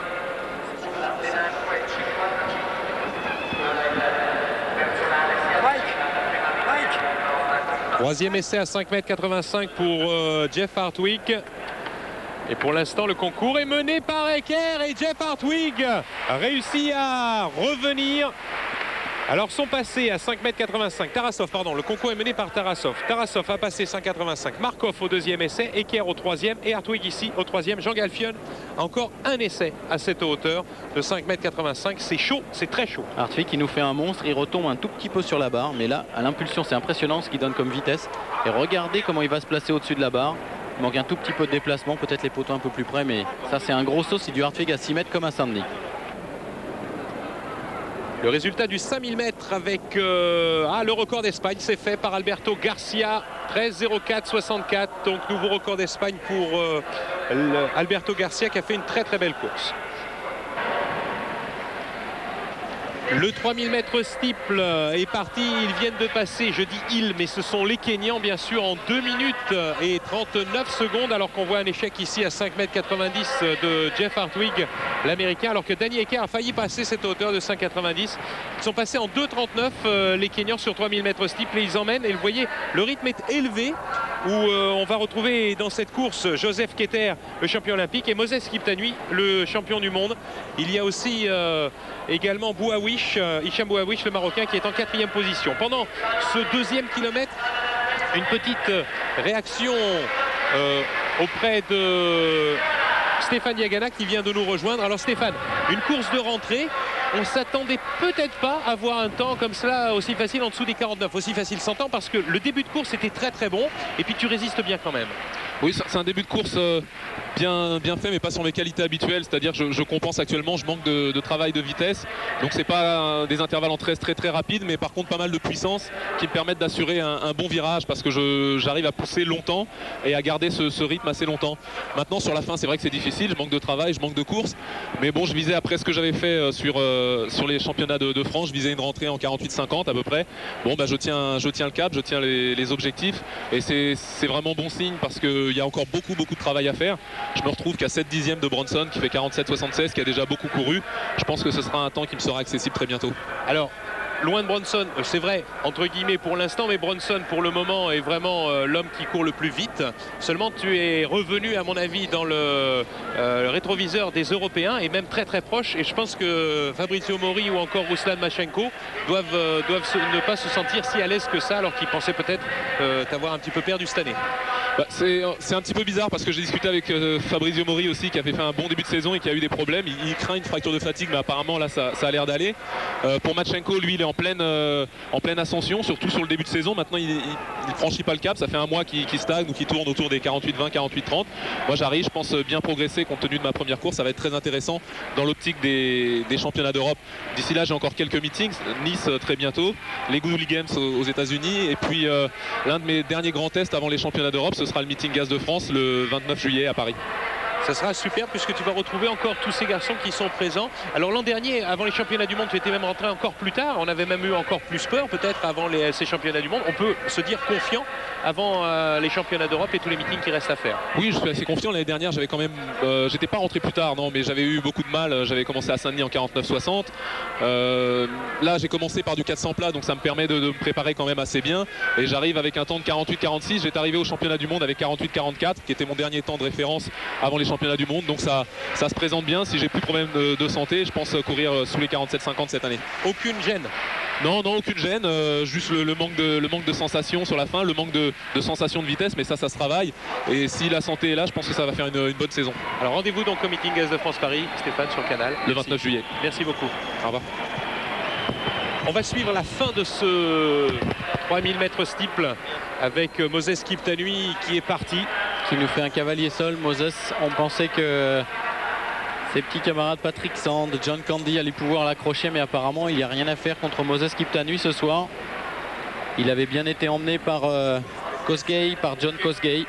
Troisième essai à cinq mètres quatre-vingt-cinq pour euh, Jeff Hartwig. Et pour l'instant, le concours est mené par Ecker et Jeff Hartwig a réussi à revenir. Alors sont passés à cinq mètres quatre-vingt-cinq. Tarasov, pardon, le concours est mené par Tarasov. Tarasov a passé cinq mètres quatre-vingt-cinq. Markov au deuxième essai, Ecker au troisième et Hartwig ici au troisième. Jean Galfion a encore un essai à cette hauteur de cinq mètres quatre-vingt-cinq. C'est chaud, c'est très chaud. Hartwig qui nous fait un monstre, il retombe un tout petit peu sur la barre, mais là, à l'impulsion, c'est impressionnant ce qu'il donne comme vitesse. Et regardez comment il va se placer au-dessus de la barre. Il manque un tout petit peu de déplacement, peut-être les poteaux un peu plus près, mais ça c'est un gros saut, c'est du Hartwig à six mètres comme à Saint-Denis. Le résultat du cinq mille mètres avec euh, ah, le record d'Espagne, c'est fait par Alberto Garcia, treize zéro quatre soixante-quatre. Donc nouveau record d'Espagne pour euh, Alberto Garcia qui a fait une très très belle course. Le trois mille mètres steeple est parti, ils viennent de passer, je dis ils, mais ce sont les Kenyans bien sûr en deux minutes et trente-neuf secondes, alors qu'on voit un échec ici à cinq mètres quatre-vingt-dix de Jeff Hartwig, l'américain, alors que Danny Ecker a failli passer cette hauteur de cinq mètres quatre-vingt-dix. Ils sont passés en deux trente-neuf euh, les Kenyans sur trois mille mètres steeple et ils emmènent, et vous voyez, le rythme est élevé où euh, on va retrouver dans cette course Joseph Keter, le champion olympique, et Moses Kiptanui, le champion du monde. Il y a aussi euh, également Bouawish, Hicham Bouawish, le Marocain, qui est en quatrième position. Pendant ce deuxième kilomètre, une petite réaction euh, auprès de Stéphane Diagana qui vient de nous rejoindre. Alors Stéphane, une course de rentrée, on s'attendait peut-être pas à voir un temps comme cela aussi facile en dessous des quarante-neuf, aussi facile cent ans, parce que le début de course était très très bon et puis tu résistes bien quand même. Oui, c'est un début de course euh, bien, bien fait, mais pas sur mes qualités habituelles. C'est-à-dire que je, je compense actuellement, je manque de, de travail de vitesse. Donc c'est pas euh, des intervalles en treize très très rapides, mais par contre pas mal de puissance qui me permettent d'assurer un, un bon virage parce que j'arrive à pousser longtemps et à garder ce, ce rythme assez longtemps. Maintenant sur la fin, c'est vrai que c'est difficile, je manque de travail, je manque de course. Mais bon, je visais après ce que j'avais fait euh, sur, euh, sur les championnats de, de France, je visais une rentrée en quarante-huit cinquante à peu près. Bon, bah, je, tiens, je tiens le cap, je tiens les, les objectifs et c'est vraiment bon signe parce qu'il y a encore beaucoup beaucoup de travail à faire. Je me retrouve qu'à sept dixièmes de Bronson qui fait quarante-sept soixante-seize, qui a déjà beaucoup couru. Je pense que ce sera un temps qui me sera accessible très bientôt. Alors, loin de Bronson, c'est vrai, entre guillemets pour l'instant, mais Bronson pour le moment est vraiment euh, l'homme qui court le plus vite. Seulement tu es revenu à mon avis dans le, euh, le rétroviseur des Européens et même très très proche. Et je pense que Fabrizio Mori ou encore Ruslan Machenko doivent, euh, doivent se, ne pas se sentir si à l'aise que ça alors qu'ils pensaient peut-être euh, t'avoir un petit peu perdu cette année. Bah, c'est un petit peu bizarre parce que j'ai discuté avec euh, Fabrizio Mori aussi qui avait fait un bon début de saison et qui a eu des problèmes. Il, il craint une fracture de fatigue mais apparemment là ça, ça a l'air d'aller. Euh, pour Machenko, lui il est en pleine, euh, en pleine ascension, surtout sur le début de saison. Maintenant il ne franchit pas le cap, ça fait un mois qu'il qu'il stagne ou qu'il tourne autour des quarante-huit vingt, quarante-huit trente. Moi j'arrive, je pense bien progresser compte tenu de ma première course. Ça va être très intéressant dans l'optique des, des championnats d'Europe. D'ici là j'ai encore quelques meetings, Nice euh, très bientôt, les Goodwill Games aux, aux États-Unis et puis euh, l'un de mes derniers grands tests avant les championnats d'Europe, ce sera le meeting Gaz de France le vingt-neuf juillet à Paris. Ça sera super puisque tu vas retrouver encore tous ces garçons qui sont présents. Alors l'an dernier, avant les championnats du monde, tu étais même rentré encore plus tard. On avait même eu encore plus peur peut-être avant les, ces championnats du monde. On peut se dire confiant avant euh, les championnats d'Europe et tous les meetings qui restent à faire. Oui, je suis assez confiant. L'année dernière, j'avais quand même, euh, j'étais pas rentré plus tard, non, mais j'avais eu beaucoup de mal. J'avais commencé à Saint-Denis en quarante-neuf soixante. Euh, là, j'ai commencé par du quatre cents plats, donc ça me permet de, de me préparer quand même assez bien. Et j'arrive avec un temps de quarante-huit quarante-six. J'étais arrivé au championnat du monde avec quarante-huit quarante-quatre, qui était mon dernier temps de référence avant les championnats du monde. Donc ça, ça se présente bien. Si j'ai plus de problème de, de santé, je pense courir sous les quarante-sept cinquante cette année. Aucune gêne? Non, non, aucune gêne. Euh, juste le, le, manque de, le manque de sensation sur la fin, le manque de, de sensation de vitesse, mais ça, ça se travaille. Et si la santé est là, je pense que ça va faire une, une bonne saison. Alors rendez-vous donc au meeting Gaz de France Paris, Stéphane, sur le canal. Le vingt-neuf juillet. Merci beaucoup. Au revoir. On va suivre la fin de ce trois mille mètres steeple avec Moses Kiptanui qui est parti. Qui nous fait un cavalier seul. Moses, on pensait que ses petits camarades Patrick Sand, John Candy allaient pouvoir l'accrocher, mais apparemment il n'y a rien à faire contre Moses Kiptanui ce soir. Il avait bien été emmené par euh, Kosgei, par John Kosgei.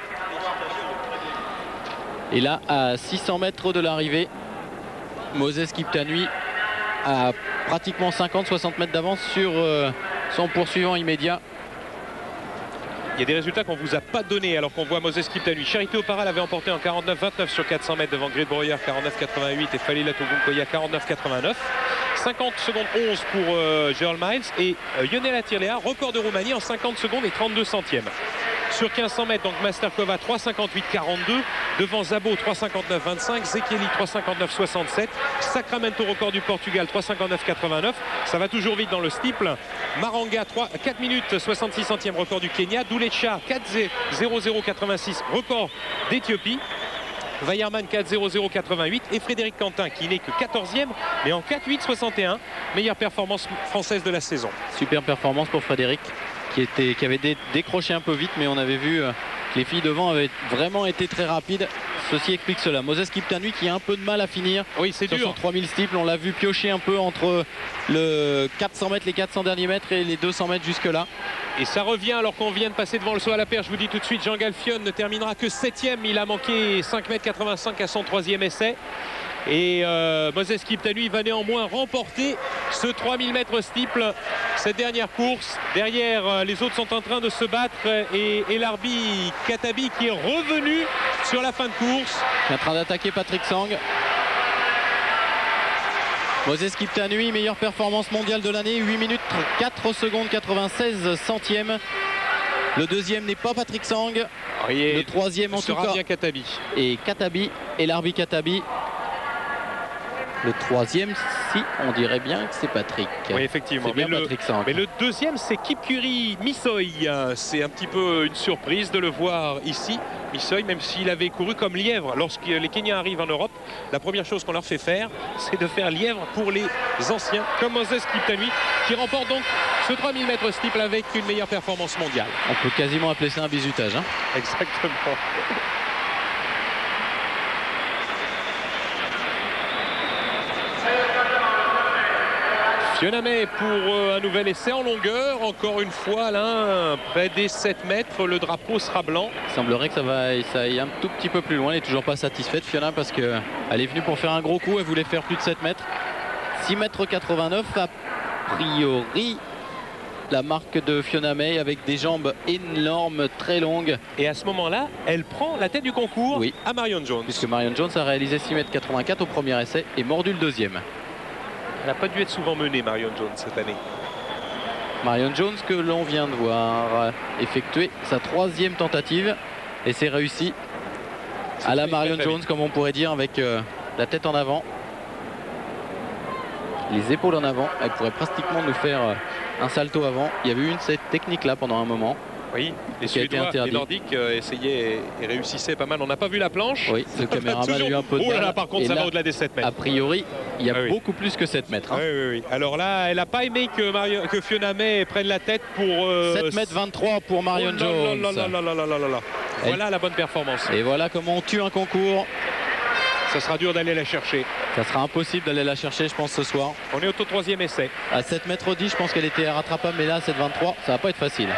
Et là, à six cents mètres de l'arrivée, Moses Kiptanui a pratiquement cinquante soixante mètres d'avance sur euh, son poursuivant immédiat. Il y a des résultats qu'on ne vous a pas donnés alors qu'on voit Moses Kiptanui. Charité Opara l'avait emporté en quarante-neuf vingt-neuf sur quatre cents mètres devant Grid Broyer quarante-neuf quatre-vingt-huit et Falila Togunkoya quarante-neuf quatre-vingt-neuf. cinquante secondes onze pour euh, Gerald Miles et euh, Ionel Atirlea, record de Roumanie en cinquante secondes et trente-deux centièmes. Sur quinze cents mètres, donc Masterkova trois cinquante-huit quarante-deux, devant Zabo trois cinquante-neuf vingt-cinq, Zekeli trois cinquante-neuf soixante-sept, Sacramento record du Portugal trois cinquante-neuf quatre-vingt-neuf. Ça va toujours vite dans le steeple. Maranga quatre minutes soixante-six centièmes, record du Kenya. Doulecha quatre zéro zéro quatre-vingt-six, record d'Éthiopie. Weyermann quatre zéro zéro quatre-vingt-huit et Frédéric Quentin qui n'est que quatorzième mais en quatre huit soixante et un, meilleure performance française de la saison. Super performance pour Frédéric qui, était, qui avait dé décroché un peu vite, mais on avait vu que les filles devant avaient vraiment été très rapides. Ceci explique cela. Moses Kiptanui qui a un peu de mal à finir. Oui, c'est dur. Sur son trois mille steeple, on l'a vu piocher un peu entre le quatre cents mètres, les quatre cents derniers mètres et les deux cents mètres jusque là. Et ça revient alors qu'on vient de passer devant le saut à la perche. Je vous dis tout de suite, Jean Galfion ne terminera que septième. Il a manqué cinq mètres quatre-vingt-cinq à son troisième essai. Et euh, Moses Kiptanui va néanmoins remporter ce trois mille mètres steeple, cette dernière course. Derrière, euh, les autres sont en train de se battre et, et l'Arbi Katabi qui est revenu sur la fin de course. Il est en train d'attaquer Patrick Sang. Moses Kiptanui, meilleure performance mondiale de l'année, huit minutes quatre secondes quatre-vingt-seize centièmes. Le deuxième n'est pas Patrick Sang. Oui, le troisième en tout cas bien Katabi. Et Katabi et l'Arbi Katabi. Le troisième, si, on dirait bien que c'est Patrick. Oui, effectivement. Mais, mais, Patrick le, mais le deuxième, c'est Kipkuri Missoy. C'est un petit peu une surprise de le voir ici. Missoy, même s'il avait couru comme lièvre lorsque les Kenyans arrivent en Europe, la première chose qu'on leur fait faire, c'est de faire lièvre pour les anciens, comme Moses Kiptanui, qui remporte donc ce trois mille mètres steeple avec une meilleure performance mondiale. On peut quasiment appeler ça un bizutage. Hein. Exactement. Fiona May pour euh, un nouvel essai en longueur. Encore une fois, Alain, près des sept mètres, le drapeau sera blanc. Il semblerait que ça, va, ça aille un tout petit peu plus loin. Elle n'est toujours pas satisfaite, Fiona, parce qu'elle est venue pour faire un gros coup. Elle voulait faire plus de sept mètres. six mètres quatre-vingt-neuf, a priori, la marque de Fiona May avec des jambes énormes, très longues. Et à ce moment-là, elle prend la tête du concours oui. à Marion Jones. Puisque Marion Jones a réalisé six mètres quatre-vingt-quatre au premier essai et mordu le deuxième. Elle n'a pas dû être souvent menée, Marion Jones, cette année. Marion Jones que l'on vient de voir effectuer sa troisième tentative. Et c'est réussi à la Marion Jones, comme on pourrait dire, avec euh, la tête en avant. Les épaules en avant. Elle pourrait pratiquement nous faire euh, un salto avant. Il y avait eu une cette technique-là pendant un moment. Oui, les Suédois, les Nordiques euh, essayaient et, et réussissaient pas mal. On n'a pas vu la planche. Oui, le caméraman a eu un peu de oh là là, par contre, et ça là, va au-delà des sept mètres. A priori, il y a ah oui. beaucoup plus que sept mètres. Hein. Oui, oui, oui. Alors là, elle n'a pas aimé que, Mario, que Fiona May prenne la tête pour... Euh, sept mètres vingt-trois pour Marion oh Jones. Là, là, là, là, là, là, là, là. Voilà la bonne performance. Et voilà comment on tue un concours. Ça sera dur d'aller la chercher. Ça sera impossible d'aller la chercher, je pense, ce soir. On est au troisième essai. À sept mètres dix, je pense qu'elle était rattrapable, mais là, à sept vingt-trois, ça va pas être facile.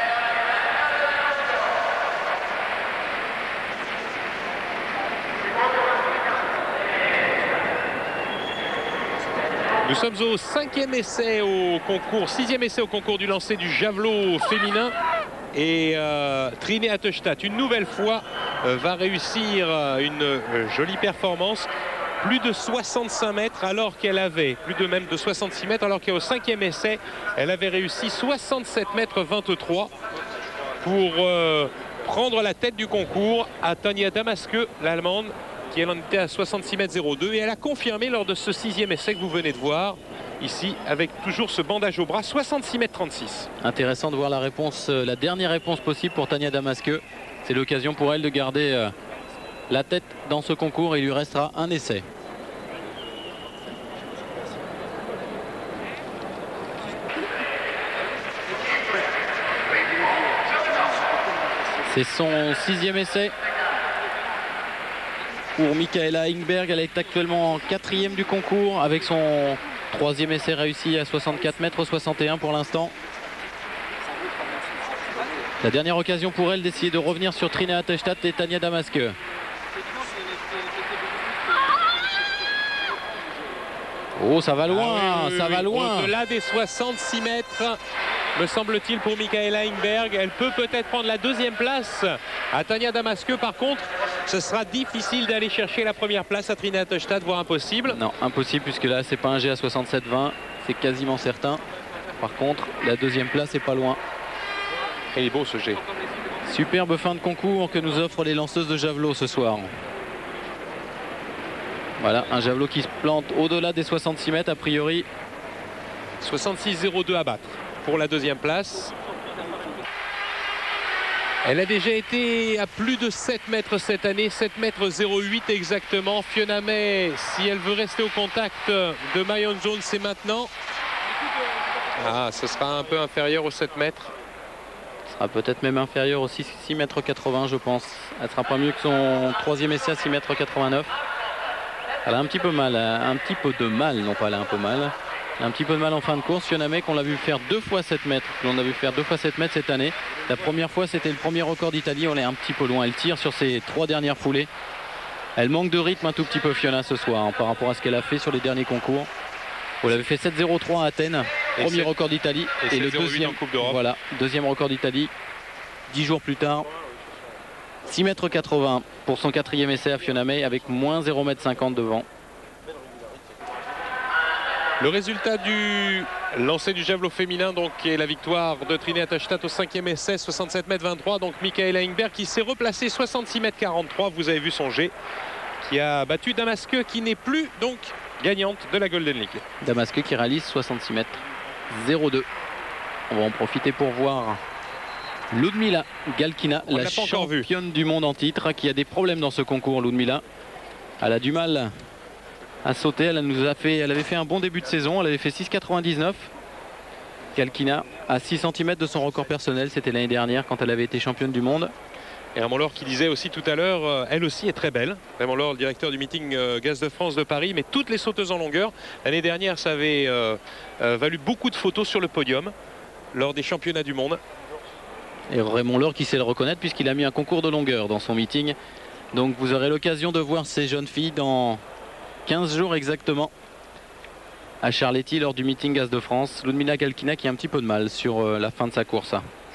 Nous sommes au cinquième essai au concours, sixième essai au concours du lancer du javelot féminin. Et euh, Trine Attestad, une nouvelle fois, euh, va réussir euh, une euh, jolie performance. Plus de soixante-cinq mètres alors qu'elle avait, plus de même de soixante-six mètres alors qu'au cinquième essai, elle avait réussi soixante-sept mètres vingt-trois pour euh, prendre la tête du concours à Tanja Damaske, l'Allemande, qui elle en était à soixante-six mètres zéro deux. Et elle a confirmé lors de ce sixième essai que vous venez de voir, ici, avec toujours ce bandage au bras, soixante-six mètres trente-six. Intéressant de voir la réponse, la dernière réponse possible pour Tanja Damaske. C'est l'occasion pour elle de garder euh, la tête dans ce concours. Il lui restera un essai. C'est son sixième essai pour Michaela Ingberg. Elle est actuellement en quatrième du concours avec son troisième essai réussi à soixante-quatre mètres soixante et un pour l'instant. La dernière occasion pour elle d'essayer de revenir sur Trine Attestad et Tanja Damaske. Oh, ça va loin, ah oui, oui, ça oui, va loin. Au-delà des soixante-six mètres, me semble-t-il, pour Michaela Ingberg. Elle peut peut-être prendre la deuxième place à Tanja Damaske. Par contre, ce sera difficile d'aller chercher la première place à Trine Attestad, voire impossible. Non, impossible, puisque là, c'est pas un G à soixante-sept vingt, c'est quasiment certain. Par contre, la deuxième place est pas loin. Il est beau ce G. Superbe fin de concours que nous offrent les lanceuses de javelot ce soir. Voilà, un javelot qui se plante au-delà des soixante-six mètres a priori. soixante-six zéro deux à battre pour la deuxième place. Elle a déjà été à plus de sept mètres cette année, sept mètres zéro huit exactement. Fiona May, si elle veut rester au contact de Marion Jones, c'est maintenant. Ah, ce sera un peu inférieur aux sept mètres. Ce sera peut-être même inférieur aux six mètres quatre-vingts, je pense. Elle sera pas mieux que son troisième essai à six mètres quatre-vingt-neuf. Elle a un petit peu mal, un petit peu de mal, non pas elle a un peu mal. Elle a un petit peu de mal en fin de course. Fiona May qu'on l'a vu faire deux fois sept mètres. On a vu faire deux fois sept mètres cette année. La première fois, c'était le premier record d'Italie. On est un petit peu loin. Elle tire sur ses trois dernières foulées. Elle manque de rythme un tout petit peu, Fiona, ce soir, hein, par rapport à ce qu'elle a fait sur les derniers concours. On l'avait fait sept zéro trois à Athènes, et premier record d'Italie. Et, et le deuxième, voilà, deuxième record d'Italie. Dix jours plus tard. six mètres quatre-vingts pour son quatrième essai à Fiona May avec moins zéro mètre cinquante devant. Le résultat du lancer du javelot féminin donc est la victoire de Trine Attestad au cinquième essai, soixante-sept mètres vingt-trois. Donc Michaela Ingberg qui s'est replacée soixante-six mètres quarante-trois. Vous avez vu son G qui a battu Damaske qui n'est plus donc gagnante de la Golden League. Damasque qui réalise soixante-six mètres zéro deux. On va en profiter pour voir Ludmila Galkina, On la l'a pas encore vue. championne du monde en titre, qui a des problèmes dans ce concours. Ludmila, elle a du mal à sauter. Elle nous a fait, elle avait fait un bon début de saison. Elle avait fait six quatre-vingt-dix-neuf. Galkina à six centimètres de son record personnel. C'était l'année dernière quand elle avait été championne du monde. Et Raymond Laure qui disait aussi tout à l'heure, euh, elle aussi est très belle. Raymond Laure, le directeur du meeting euh, Gaz de France de Paris, mais toutes les sauteuses en longueur. L'année dernière, ça avait euh, euh, valu beaucoup de photos sur le podium lors des championnats du monde. Et Raymond Laure qui sait le reconnaître puisqu'il a mis un concours de longueur dans son meeting. Donc vous aurez l'occasion de voir ces jeunes filles dans quinze jours exactement à Charletti lors du meeting Gaz de France. Ludmila Galkina qui a un petit peu de mal sur euh, la fin de sa course.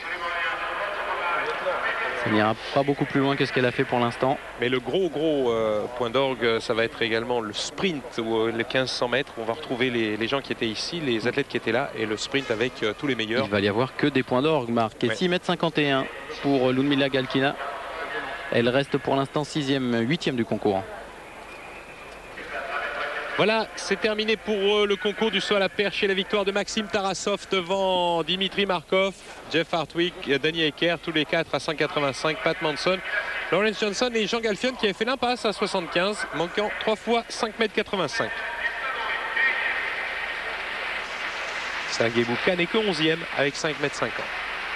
Ça n'ira pas beaucoup plus loin que ce qu'elle a fait pour l'instant. Mais le gros gros euh, point d'orgue, ça va être également le sprint ou euh, les quinze cents mètres. On va retrouver les, les gens qui étaient ici, les athlètes qui étaient là, et le sprint avec euh, tous les meilleurs. Il va y avoir que des points d'orgue, Marc. Et ouais. six mètres cinquante et un pour Ludmila Galkina. Elle reste pour l'instant sixième, huitième du concours. Voilà, c'est terminé pour euh, le concours du saut à la perche et la victoire de Maxime Tarasov devant Dimitri Markov, Jeff Hartwig, Danny Ecker, tous les quatre à cinq quatre-vingt-cinq, Pat Manson, Lawrence Johnson et Jean Galfion qui avait fait l'impasse à soixante-quinze, manquant trois fois cinq mètres quatre-vingt-cinq. Sergei Boubka n'est que onzième avec cinq mètres cinquante.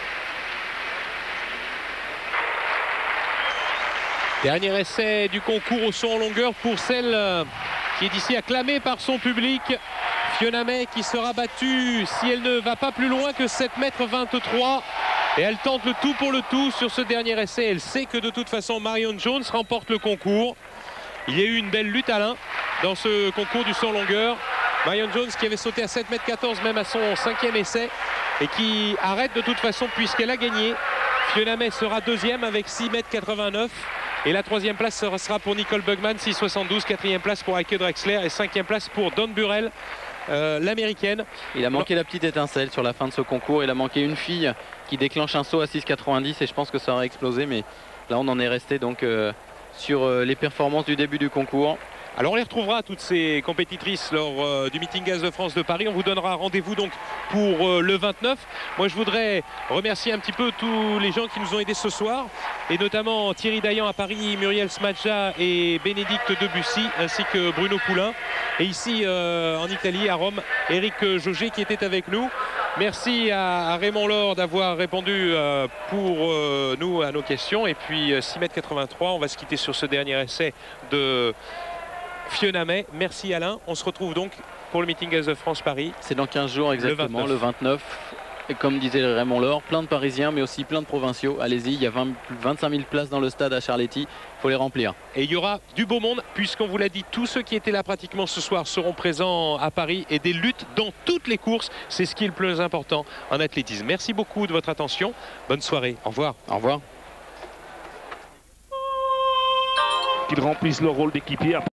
Dernier essai du concours au saut en longueur pour celle euh, qui est ici acclamée par son public. Fiona May qui sera battue si elle ne va pas plus loin que sept mètres vingt-trois. Et elle tente le tout pour le tout sur ce dernier essai. Elle sait que de toute façon Marion Jones remporte le concours. Il y a eu une belle lutte, Alain, dans ce concours du saut en longueur. Marion Jones qui avait sauté à sept mètres quatorze même à son cinquième essai et qui arrête de toute façon puisqu'elle a gagné. Fiona May sera deuxième avec six mètres quatre-vingt-neuf. Et la troisième place sera pour Nicole Bugman, six soixante-douze. Quatrième place pour Heike Drexler. Et cinquième place pour Dawn Burrell, euh, l'américaine. Il a manqué la petite étincelle sur la fin de ce concours. Il a manqué une fille qui déclenche un saut à six quatre-vingt-dix. Et je pense que ça aurait explosé. Mais là, on en est resté donc euh, sur euh, les performances du début du concours. Alors on les retrouvera toutes ces compétitrices lors euh, du meeting Gaz de France de Paris. On vous donnera rendez-vous donc pour euh, le vingt-neuf. Moi je voudrais remercier un petit peu tous les gens qui nous ont aidés ce soir, et notamment Thierry Dayan à Paris, Muriel Smadja et Bénédicte Debussy, ainsi que Bruno Poulain. Et ici euh, en Italie, à Rome, Eric Jauger qui était avec nous. Merci à, à Raymond Laure d'avoir répondu euh, pour euh, nous à nos questions. Et puis euh, six mètres quatre-vingt-trois, on va se quitter sur ce dernier essai de Fiona May. Merci Alain. On se retrouve donc pour le meeting Gaz de France Paris. C'est dans quinze jours exactement, le vingt-neuf. Le vingt-neuf. Et comme disait Raymond Laure, plein de Parisiens mais aussi plein de provinciaux. Allez-y, il y a vingt, vingt-cinq mille places dans le stade à Charletti. Il faut les remplir. Et il y aura du beau monde puisqu'on vous l'a dit, tous ceux qui étaient là pratiquement ce soir seront présents à Paris et des luttes dans toutes les courses. C'est ce qui est le plus important en athlétisme. Merci beaucoup de votre attention. Bonne soirée. Au revoir. Au revoir. Qu'ils remplissent leur rôle d'équipier.